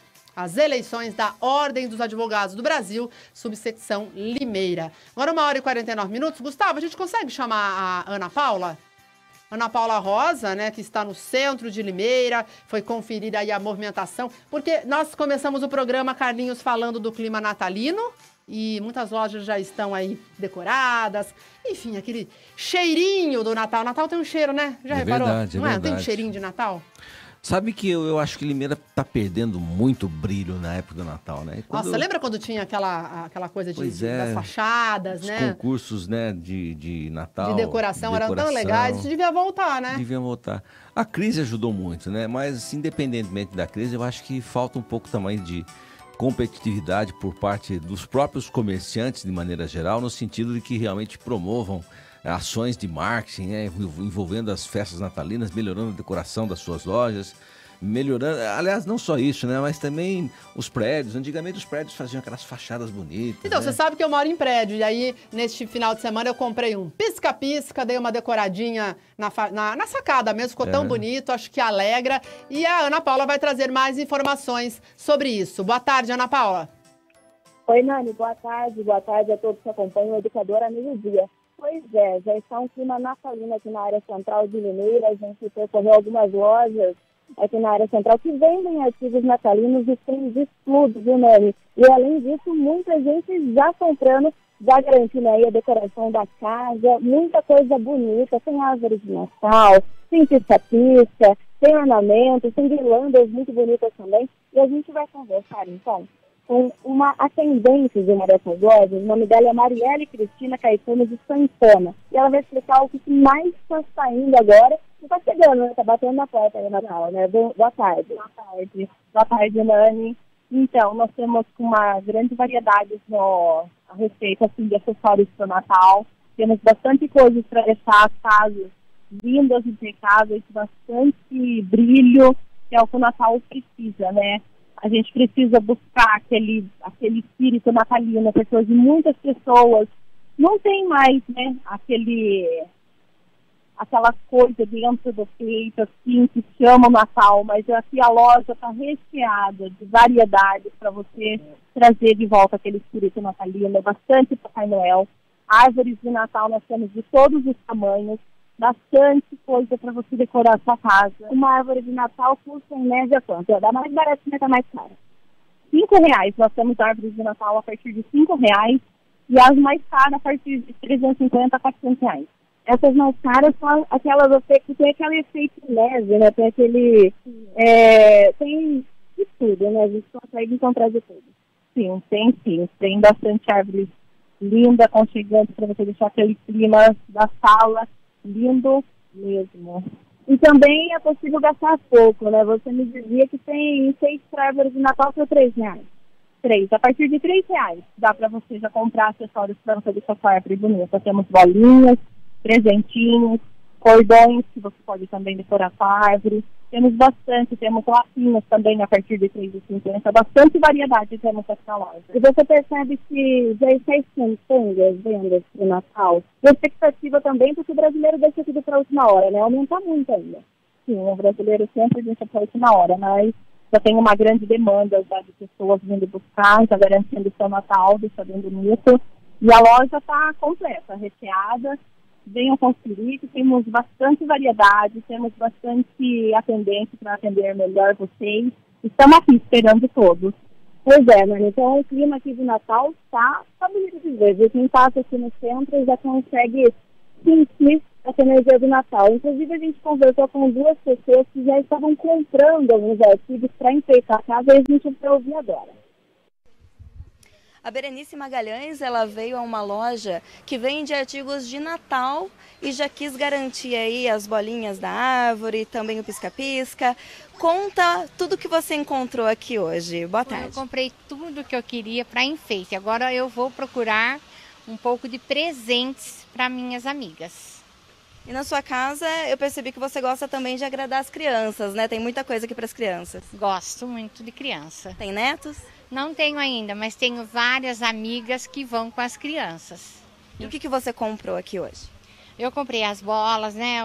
as eleições da Ordem dos Advogados do Brasil, subsecção Limeira. Agora, 1h49. Gustavo, a gente consegue chamar a Ana Paula? Ana Paula Rosa, né, que está no centro de Limeira, foi conferir aí a movimentação, porque nós começamos o programa, Carlinhos, falando do clima natalino, e muitas lojas já estão aí decoradas, enfim, aquele cheirinho do Natal. Natal tem um cheiro, né? Já reparou? Verdade, não é é? verdade. Tem um cheirinho de Natal? Sabe que eu acho que Limeira está perdendo muito brilho na época do Natal, né? Nossa, lembra quando tinha aquela coisa das fachadas, os né? Concursos, né, de Natal. De decoração, eram tão legais. Isso devia voltar, né? Devia voltar. A crise ajudou muito, né? Mas, independentemente da crise, eu acho que falta um pouco também de competitividade por parte dos próprios comerciantes, de maneira geral, no sentido de que realmente promovam ações de marketing, né, envolvendo as festas natalinas, melhorando a decoração das suas lojas, melhorando, aliás, não só isso, né, mas também os prédios. Antigamente os prédios faziam aquelas fachadas bonitas. Então, né? Você sabe que eu moro em prédio, e aí, neste final de semana, eu comprei um pisca-pisca, dei uma decoradinha na sacada mesmo, ficou tão bonito, acho que alegra. E a Ana Paula vai trazer mais informações sobre isso. Boa tarde, Ana Paula. Oi, Nani, boa tarde a todos que acompanham o Educadora Meio-Dia. Pois é, já está um clima natalino aqui na área central de Limeira. A gente percorreu algumas lojas aqui na área central que vendem artigos natalinos e tem de tudo, viu, Nani? E além disso, muita gente já comprando, já garantindo aí a decoração da casa, muita coisa bonita, tem árvore de Natal, tem pisca-pisca, tem ornamentos, tem guirlandas muito bonitas também. E a gente vai conversar, então, com uma atendente de uma dessas lojas. O nome dela é Marielle Cristina Caetano de Santana. E ela vai explicar o que mais está saindo agora. Não está chegando, né? Está batendo na porta aí, Natal, né? Boa tarde. Boa tarde, Nani. Então, nós temos uma grande variedade a respeito assim, de acessórios para o Natal. Temos bastante coisas para deixar as casas lindas, impecáveis, bastante brilho, que é o que o Natal precisa, né? A gente precisa buscar aquele espírito natalino, porque hoje muitas pessoas não têm mais, né, aquela coisa dentro do peito, assim, que chama o Natal, mas aqui a loja está recheada de variedades para você trazer de volta aquele espírito natalino, bastante Papai Noel. Árvores de Natal nós temos de todos os tamanhos, bastante coisa para você decorar a sua casa. Uma árvore de Natal custa em média quanto? Da mais baratinha até mais cara. R$5. Nós temos árvores de Natal a partir de R$5 e as mais caras a partir de R$350 a R$400. Essas mais caras são aquelas que tem aquele efeito leve, né? Tem aquele... tem de tudo, né? A gente consegue encontrar de tudo. Sim. Tem bastante árvores lindas, aconchegantes, para você deixar aquele clima da sala lindo mesmo. E também é possível gastar pouco, né? Você me dizia que tem 6 árvores de Natal por R$3. A partir de R$3 dá para você já comprar acessórios para você deixar sua árvore bonita. Temos bolinhas, presentinhos, cordões que você pode também decorar sua árvore. Temos bastante, temos lapinhas também a partir de R$3,50. Bastante variedade temos aqui na loja. E você percebe que já está esquentando as vendas do Natal. E a expectativa também, porque o brasileiro deixa tudo para a última hora, né? Aumenta muito ainda. Sim, o brasileiro sempre deixa para a última hora, mas já tem uma grande demanda já de pessoas vindo buscar, já garantindo o seu Natal, deixando bonito. E a loja está completa, recheada. Venham conferir, que temos bastante variedade, temos bastante atendente para atender melhor vocês. Estamos aqui esperando todos. Pois é, Nani, então o clima aqui de Natal está bonito de ver. Quem passa aqui no centro já consegue sentir essa energia do Natal. Inclusive a gente conversou com 2 pessoas que já estavam comprando alguns artigos para enfeitar a casa e a gente vai ouvir agora. A Berenice Magalhães, ela veio a uma loja que vende artigos de Natal e já quis garantir aí as bolinhas da árvore, também o pisca-pisca. Conta tudo que você encontrou aqui hoje. Boa tarde. Eu comprei tudo que eu queria para enfeite. Agora eu vou procurar um pouco de presentes para minhas amigas. E na sua casa, eu percebi que você gosta também de agradar as crianças, né? Tem muita coisa aqui para as crianças. Gosto muito de criança. Tem netos? Não tenho ainda, mas tenho várias amigas que vão com as crianças. E o que você comprou aqui hoje? Eu comprei as bolas, né?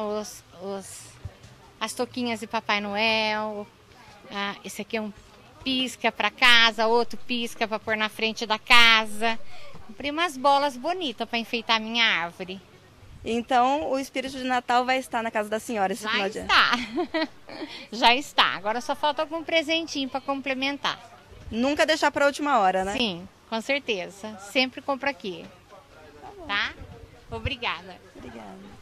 As touquinhas de Papai Noel. Esse aqui é um pisca para casa, outro pisca para pôr na frente da casa. Comprei umas bolas bonitas para enfeitar a minha árvore. Então, o espírito de Natal vai estar na casa da senhora esse final de ano? Já está. Já está. Agora só falta algum presentinho para complementar. Nunca deixar para a última hora, né? Sim, com certeza. Sempre compro aqui. Tá? Obrigada. Obrigada.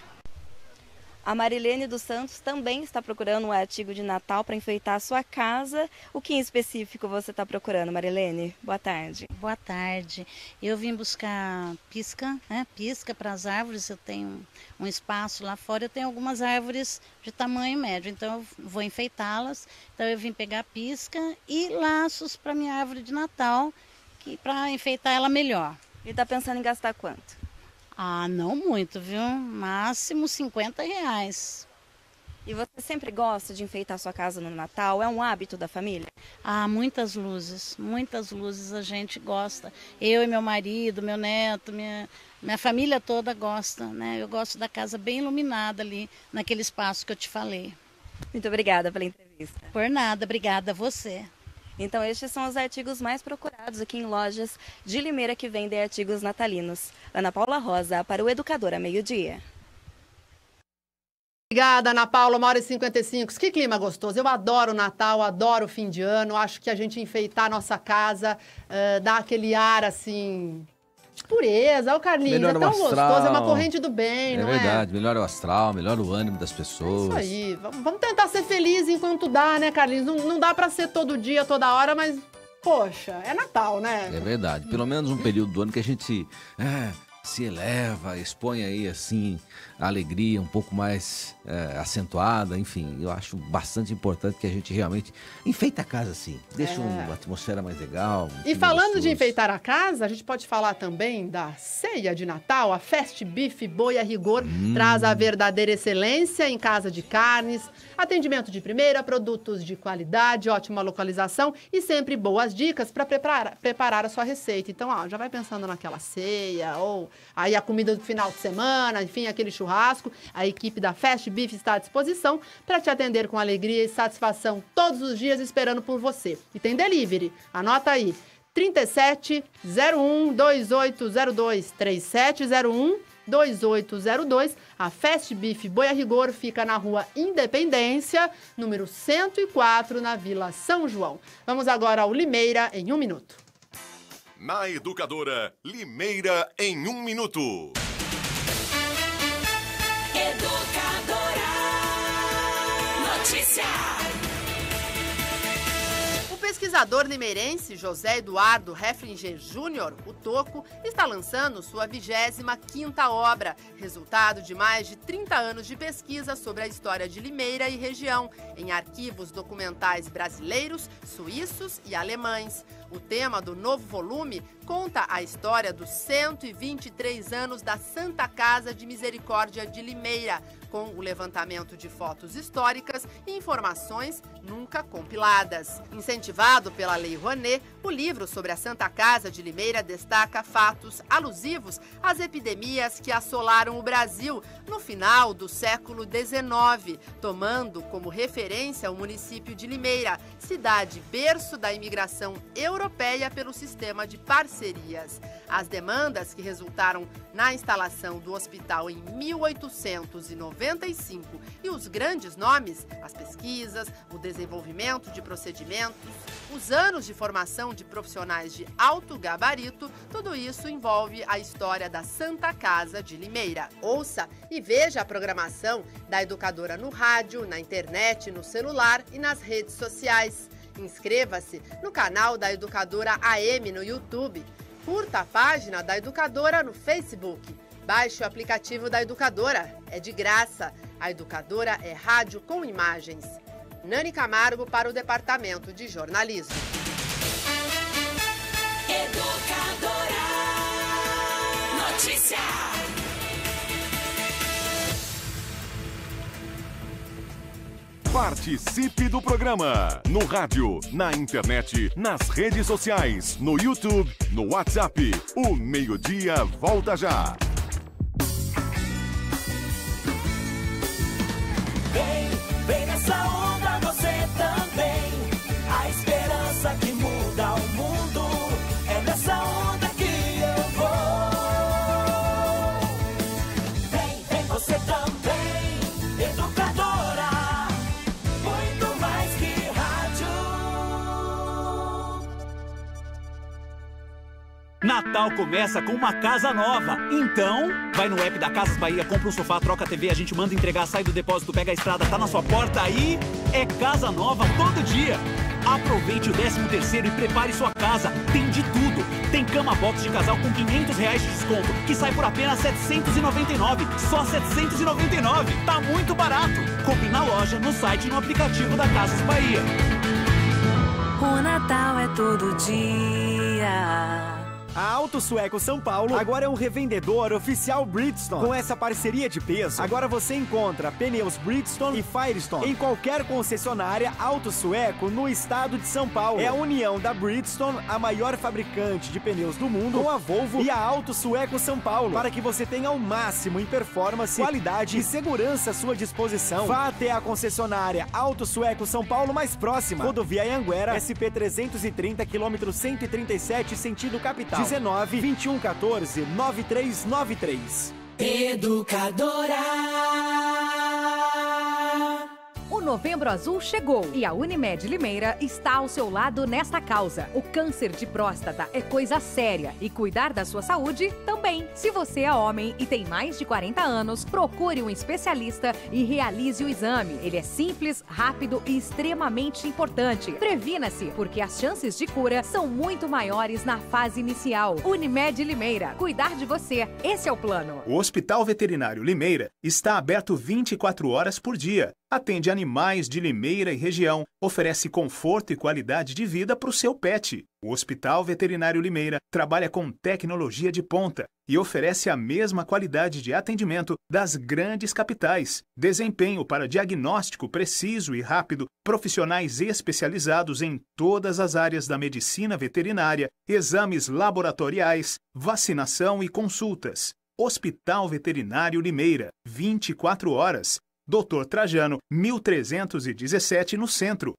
A Marilene dos Santos também está procurando um artigo de Natal para enfeitar a sua casa. O que em específico você está procurando, Marilene? Boa tarde. Boa tarde. Eu vim buscar pisca, né? Pisca para as árvores. Eu tenho um espaço lá fora. Eu tenho algumas árvores de tamanho médio, então eu vou enfeitá-las. Então eu vim pegar pisca e laços para minha árvore de Natal, para enfeitar ela melhor. E está pensando em gastar quanto? Ah, não muito, viu? Máximo R$50. E você sempre gosta de enfeitar a sua casa no Natal? É um hábito da família? Ah, muitas luzes a gente gosta. Eu e meu marido, meu neto, minha família toda gosta, né? Eu gosto da casa bem iluminada ali, naquele espaço que eu te falei. Muito obrigada pela entrevista. Por nada, obrigada a você. Então estes são os artigos mais procurados aqui em lojas de Limeira que vendem artigos natalinos. Ana Paula Rosa, para o Educadora Meio-Dia. Obrigada, Ana Paula, 1h55. Que clima gostoso. Eu adoro o Natal, adoro o fim de ano. Acho que a gente enfeitar a nossa casa, dá aquele ar assim... de pureza. Ô, Carlinhos, melhora é tão gostoso, é uma corrente do bem, não é? É verdade, melhora o astral, melhora o ânimo das pessoas. É isso aí, vamos tentar ser felizes enquanto dá, né, Carlinhos? Não dá pra ser todo dia, toda hora, mas, poxa, é Natal, né? É verdade, pelo menos um período do ano que a gente se eleva, expõe aí, assim, a alegria um pouco mais acentuada, enfim, eu acho bastante importante que a gente realmente enfeite a casa assim, deixa uma atmosfera mais legal. E falando de enfeitar a casa, a gente pode falar também da ceia de Natal, a Fast Beef Boi a Rigor traz a verdadeira excelência em casa de carnes, atendimento de primeira, produtos de qualidade, ótima localização e sempre boas dicas para preparar a sua receita. Então, já vai pensando naquela ceia ou aí a comida do final de semana, enfim, aquele churrasco. A equipe da Fast Beef está à disposição para te atender com alegria e satisfação todos os dias, esperando por você. E tem delivery, anota aí, 3701-2802, 3701-2802. A Fast Beef Boi a Rigor fica na Rua Independência, número 104, na Vila São João. Vamos agora ao Limeira em 1 minuto. Na Educadora, Limeira em 1 minuto. Educadora Notícia. O pesquisador limeirense José Eduardo Hefflinger Júnior, o Toco, está lançando sua 25ª obra, resultado de mais de 30 anos de pesquisa sobre a história de Limeira e região, em arquivos documentais brasileiros, suíços e alemães. O tema do novo volume conta a história dos 123 anos da Santa Casa de Misericórdia de Limeira, com o levantamento de fotos históricas e informações nunca compiladas. Incentivado pela Lei Rouanet, o livro sobre a Santa Casa de Limeira destaca fatos alusivos às epidemias que assolaram o Brasil no final do século XIX, tomando como referência o município de Limeira, cidade berço da imigração europeia pelo sistema de parcerias. As demandas que resultaram na instalação do hospital em 1895 e os grandes nomes, as pesquisas, o desenvolvimento de procedimentos, os anos de formação de profissionais de alto gabarito, tudo isso envolve a história da Santa Casa de Limeira. Ouça e veja a programação da Educadora no rádio, na internet, no celular e nas redes sociais. Inscreva-se no canal da Educadora AM no YouTube. Curta a página da Educadora no Facebook. Baixe o aplicativo da Educadora. É de graça. A Educadora é rádio com imagens. Nani Camargo para o Departamento de Jornalismo. Educadora Notícia. Participe do programa no rádio, na internet, nas redes sociais, no YouTube, no WhatsApp. O Meio-Dia volta já. Vem nessa onda você também. A esperança que muda o mundo. É nessa onda que eu vou. Vem você também. Educadora. Muito mais que rádio. Natal começa com uma casa nova. Então, vai no app da Casas Bahia, compra um sofá, troca a TV, a gente manda entregar, sai do depósito, pega a estrada, tá na sua porta aí. É casa nova todo dia. Aproveite o 13º e prepare sua casa. Tem de tudo. Tem cama box de casal com R$500 de desconto, que sai por apenas R$799. Só R$799. Tá muito barato. Compre na loja, no site e no aplicativo da Casas Bahia. O Natal é todo dia. A Auto Sueco São Paulo agora é um revendedor oficial Bridgestone. Com essa parceria de peso, agora você encontra pneus Bridgestone e Firestone em qualquer concessionária Auto Sueco no estado de São Paulo. É a união da Bridgestone, a maior fabricante de pneus do mundo, com a Volvo e a Auto Sueco São Paulo, para que você tenha o máximo em performance, qualidade e segurança à sua disposição. Vá até a concessionária Auto Sueco São Paulo mais próxima. Rodovia Anhanguera, SP 330, quilômetro 137, sentido capital. 19 21 14 9393. Educadora. O Novembro Azul chegou e a Unimed Limeira está ao seu lado nesta causa. O câncer de próstata é coisa séria e cuidar da sua saúde também. Se você é homem e tem mais de 40 anos, procure um especialista e realize o exame. Ele é simples, rápido e extremamente importante. Previna-se, porque as chances de cura são muito maiores na fase inicial. Unimed Limeira, cuidar de você, esse é o plano. O Hospital Veterinário Limeira está aberto 24 horas por dia. Atende animais de Limeira e região, oferece conforto e qualidade de vida para o seu pet. O Hospital Veterinário Limeira trabalha com tecnologia de ponta e oferece a mesma qualidade de atendimento das grandes capitais. Desempenho para diagnóstico preciso e rápido, profissionais especializados em todas as áreas da medicina veterinária, exames laboratoriais, vacinação e consultas. Hospital Veterinário Limeira, 24 horas. Dr. Trajano, 1317 no centro,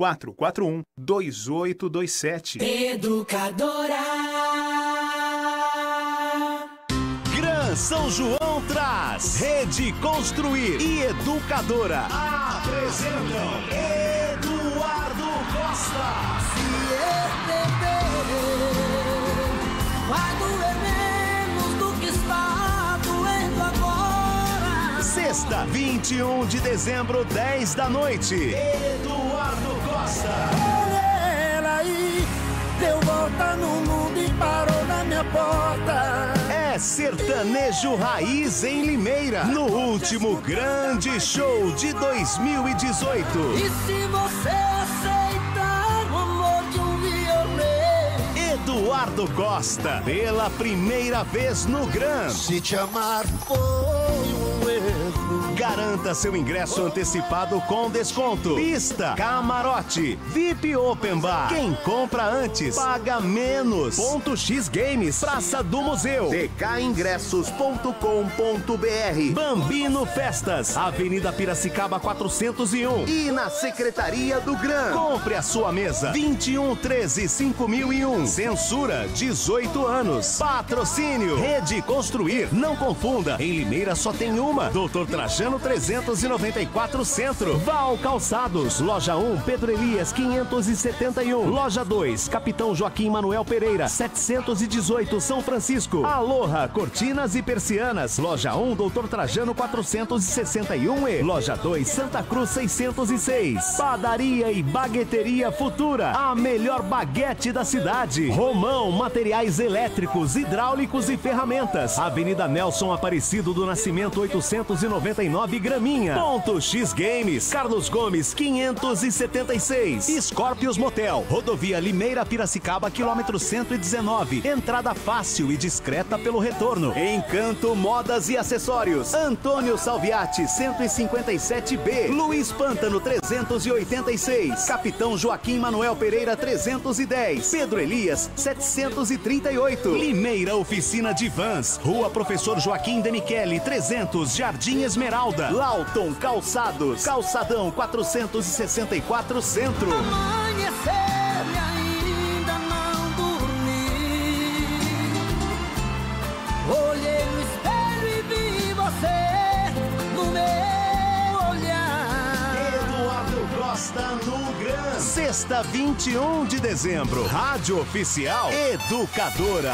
3441-2827. Educadora. Gran São João traz Rede Construir e Educadora. Apresentam Eduardo Costa. Se vai doer menos do que está doendo agora. Sexta, 21 de dezembro, 10 da noite. Eduardo Costa. Olha ela aí, deu volta no mundo e parou na minha porta. É sertanejo raiz em Limeira, no último grande show de 2018. E se você aceitar o amor de um violão? Eduardo Costa, pela primeira vez no Gran. Se te amar foi um erro. Garanta seu ingresso antecipado com desconto. Pista, camarote, VIP Open Bar. Quem compra antes, paga menos. Ponto X Games, Praça do Museu. dkingressos.com.br. Bambino Festas, Avenida Piracicaba 401. E na Secretaria do Gran. Compre a sua mesa. 2113-5001. Censura, 18 anos. Patrocínio, Rede Construir. Não confunda, em Limeira só tem uma. Doutor Trajano 394 Centro. Val Calçados, Loja 1, Pedro Elias 571. Loja 2, Capitão Joaquim Manuel Pereira 718, São Francisco. Aloha, Cortinas e Persianas. Loja 1, Doutor Trajano 461 e Loja 2, Santa Cruz 606. Padaria e Bagueteria Futura, a melhor baguete da cidade. Romão, materiais elétricos, hidráulicos e ferramentas. Avenida Nelson Aparecido do Nascimento 899 Graminha. Ponto X Games, Carlos Gomes 576. Scorpios Motel, Rodovia Limeira Piracicaba, quilômetro 119. Entrada fácil e discreta pelo retorno. Encanto Modas e Acessórios, Antônio Salviati 157B. Luiz Pântano 386. Capitão Joaquim Manuel Pereira 310. Pedro Elias 738. Limeira Oficina de Vans, Rua Professor Joaquim de Michele 300, Jardim Esmeralda. Lauton Calçados, Calçadão 464 Centro. Amanhecer e ainda não dormi. Olhei no espelho e vi você no meu olhar. Eduardo Costa no Gran. Sexta, 21 de dezembro. Rádio Oficial Educadora.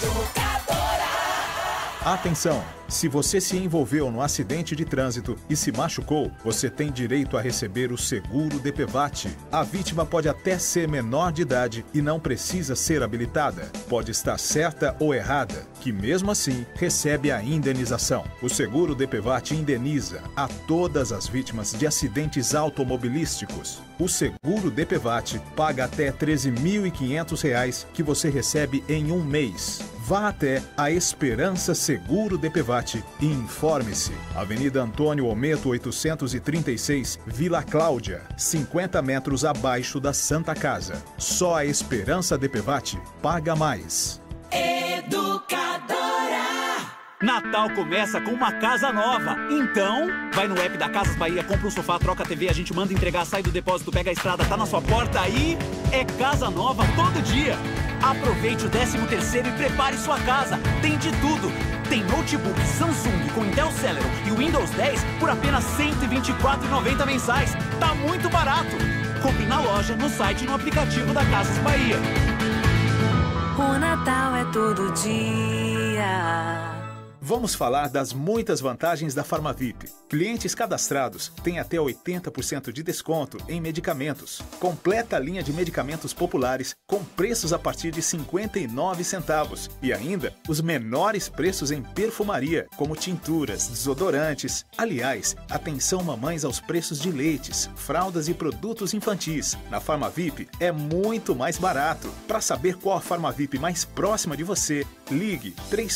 Atenção! Se você se envolveu no acidente de trânsito e se machucou, você tem direito a receber o seguro DPVAT. A vítima pode até ser menor de idade e não precisa ser habilitada. Pode estar certa ou errada, que mesmo assim recebe a indenização. O seguro DPVAT indeniza a todas as vítimas de acidentes automobilísticos. O seguro DPVAT paga até R$ 13.500 que você recebe em um mês. Vá até a Esperança Seguro DPVAT e informe-se. Avenida Antônio Ometo 836, Vila Cláudia, 50 metros abaixo da Santa Casa. Só a Esperança DPVAT paga mais. Educadora. Natal começa com uma casa nova. Então, vai no app da Casas Bahia, compra um sofá, troca a TV, a gente manda entregar, sai do depósito, pega a estrada, tá na sua porta aí. É casa nova todo dia. Aproveite o 13º e prepare sua casa. Tem de tudo. Tem notebook Samsung com Intel Celeron e Windows 10 por apenas R$ 124,90 mensais. Tá muito barato. Compre na loja, no site e no aplicativo da Casas Bahia. O Natal é todo dia. Vamos falar das muitas vantagens da Farmavip. Clientes cadastrados têm até 80% de desconto em medicamentos. Completa a linha de medicamentos populares com preços a partir de 59 centavos. E ainda os menores preços em perfumaria, como tinturas, desodorantes. Aliás, atenção mamães aos preços de leites, fraldas e produtos infantis. Na Farmavip é muito mais barato. Para saber qual a Farmavip mais próxima de você, ligue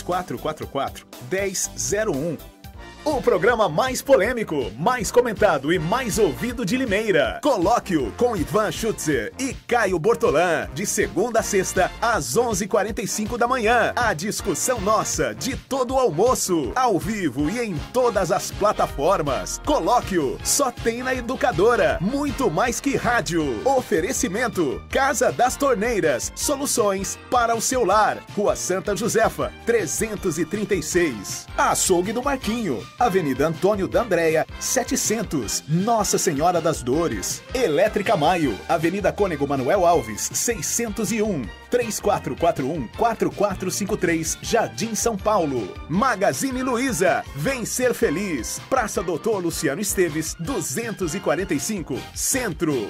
3444-1001. O programa mais polêmico, mais comentado e mais ouvido de Limeira. Colóquio com Ivan Schutzer e Caio Bortolã. De segunda a sexta, às 11h45 da manhã. A discussão nossa de todo o almoço. Ao vivo e em todas as plataformas. Colóquio só tem na Educadora. Muito mais que rádio. Oferecimento: Casa das Torneiras. Soluções para o seu lar. Rua Santa Josefa, 336. Açougue do Marquinho. Avenida Antônio da Andréia, 700, Nossa Senhora das Dores. Elétrica Maio, Avenida Cônego Manuel Alves, 601, 3441-4453, Jardim São Paulo. Magazine Luiza, vem ser feliz. Praça Doutor Luciano Esteves, 245, Centro.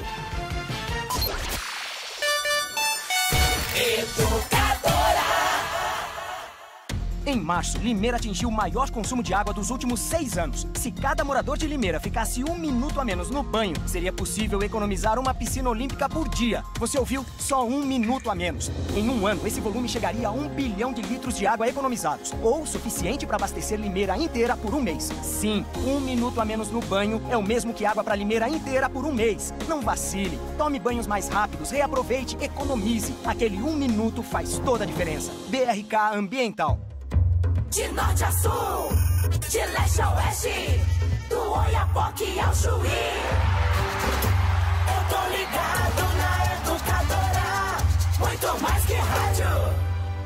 Em março, Limeira atingiu o maior consumo de água dos últimos 6 anos. Se cada morador de Limeira ficasse 1 minuto a menos no banho, seria possível economizar uma piscina olímpica por dia. Você ouviu? Só 1 minuto a menos. Em um ano, esse volume chegaria a 1 bilhão de litros de água economizados, ou o suficiente para abastecer Limeira inteira por um mês. Sim, 1 minuto a menos no banho é o mesmo que água para Limeira inteira por um mês. Não vacile. Tome banhos mais rápidos, reaproveite, economize. Aquele 1 minuto faz toda a diferença. BRK Ambiental. De norte a sul, de leste a oeste, do Oiapoque ao Chuí. Eu tô ligado na Educadora, muito mais que rádio.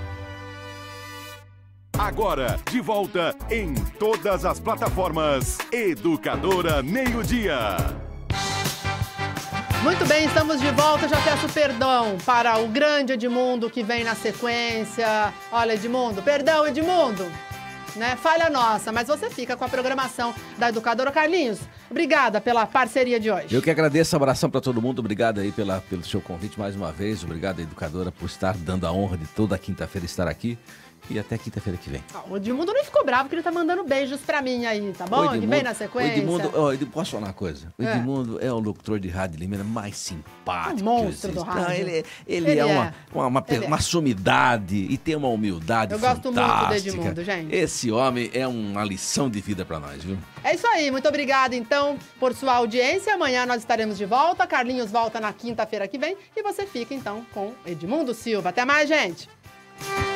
Agora, de volta em todas as plataformas. Educadora Meio-Dia. Muito bem, estamos de volta. Já peço perdão para o grande Edmundo que vem na sequência. Olha, Edmundo, perdão, Edmundo. Né? Falha nossa, mas você fica com a programação da Educadora. Carlinhos, obrigada pela parceria de hoje. Eu que agradeço, abração para todo mundo. Obrigado aí pelo seu convite mais uma vez. Obrigado, Educadora, por estar dando a honra de toda quinta-feira estar aqui. E até quinta-feira que vem. O Edmundo não ficou bravo, porque ele tá mandando beijos pra mim aí, tá bom? Edmundo, que vem na sequência. O Edmundo, posso falar uma coisa? O Edmundo é o locutor de rádio de Limeira mais simpático. Um monstro do rádio. Não, ele é uma sumidade e tem uma humildade fantástica. Eu gosto muito do Edmundo, gente. Esse homem é uma lição de vida pra nós, viu? É isso aí, muito obrigada então por sua audiência. Amanhã nós estaremos de volta. Carlinhos volta na quinta-feira que vem e você fica então com Edmundo Silva. Até mais, gente!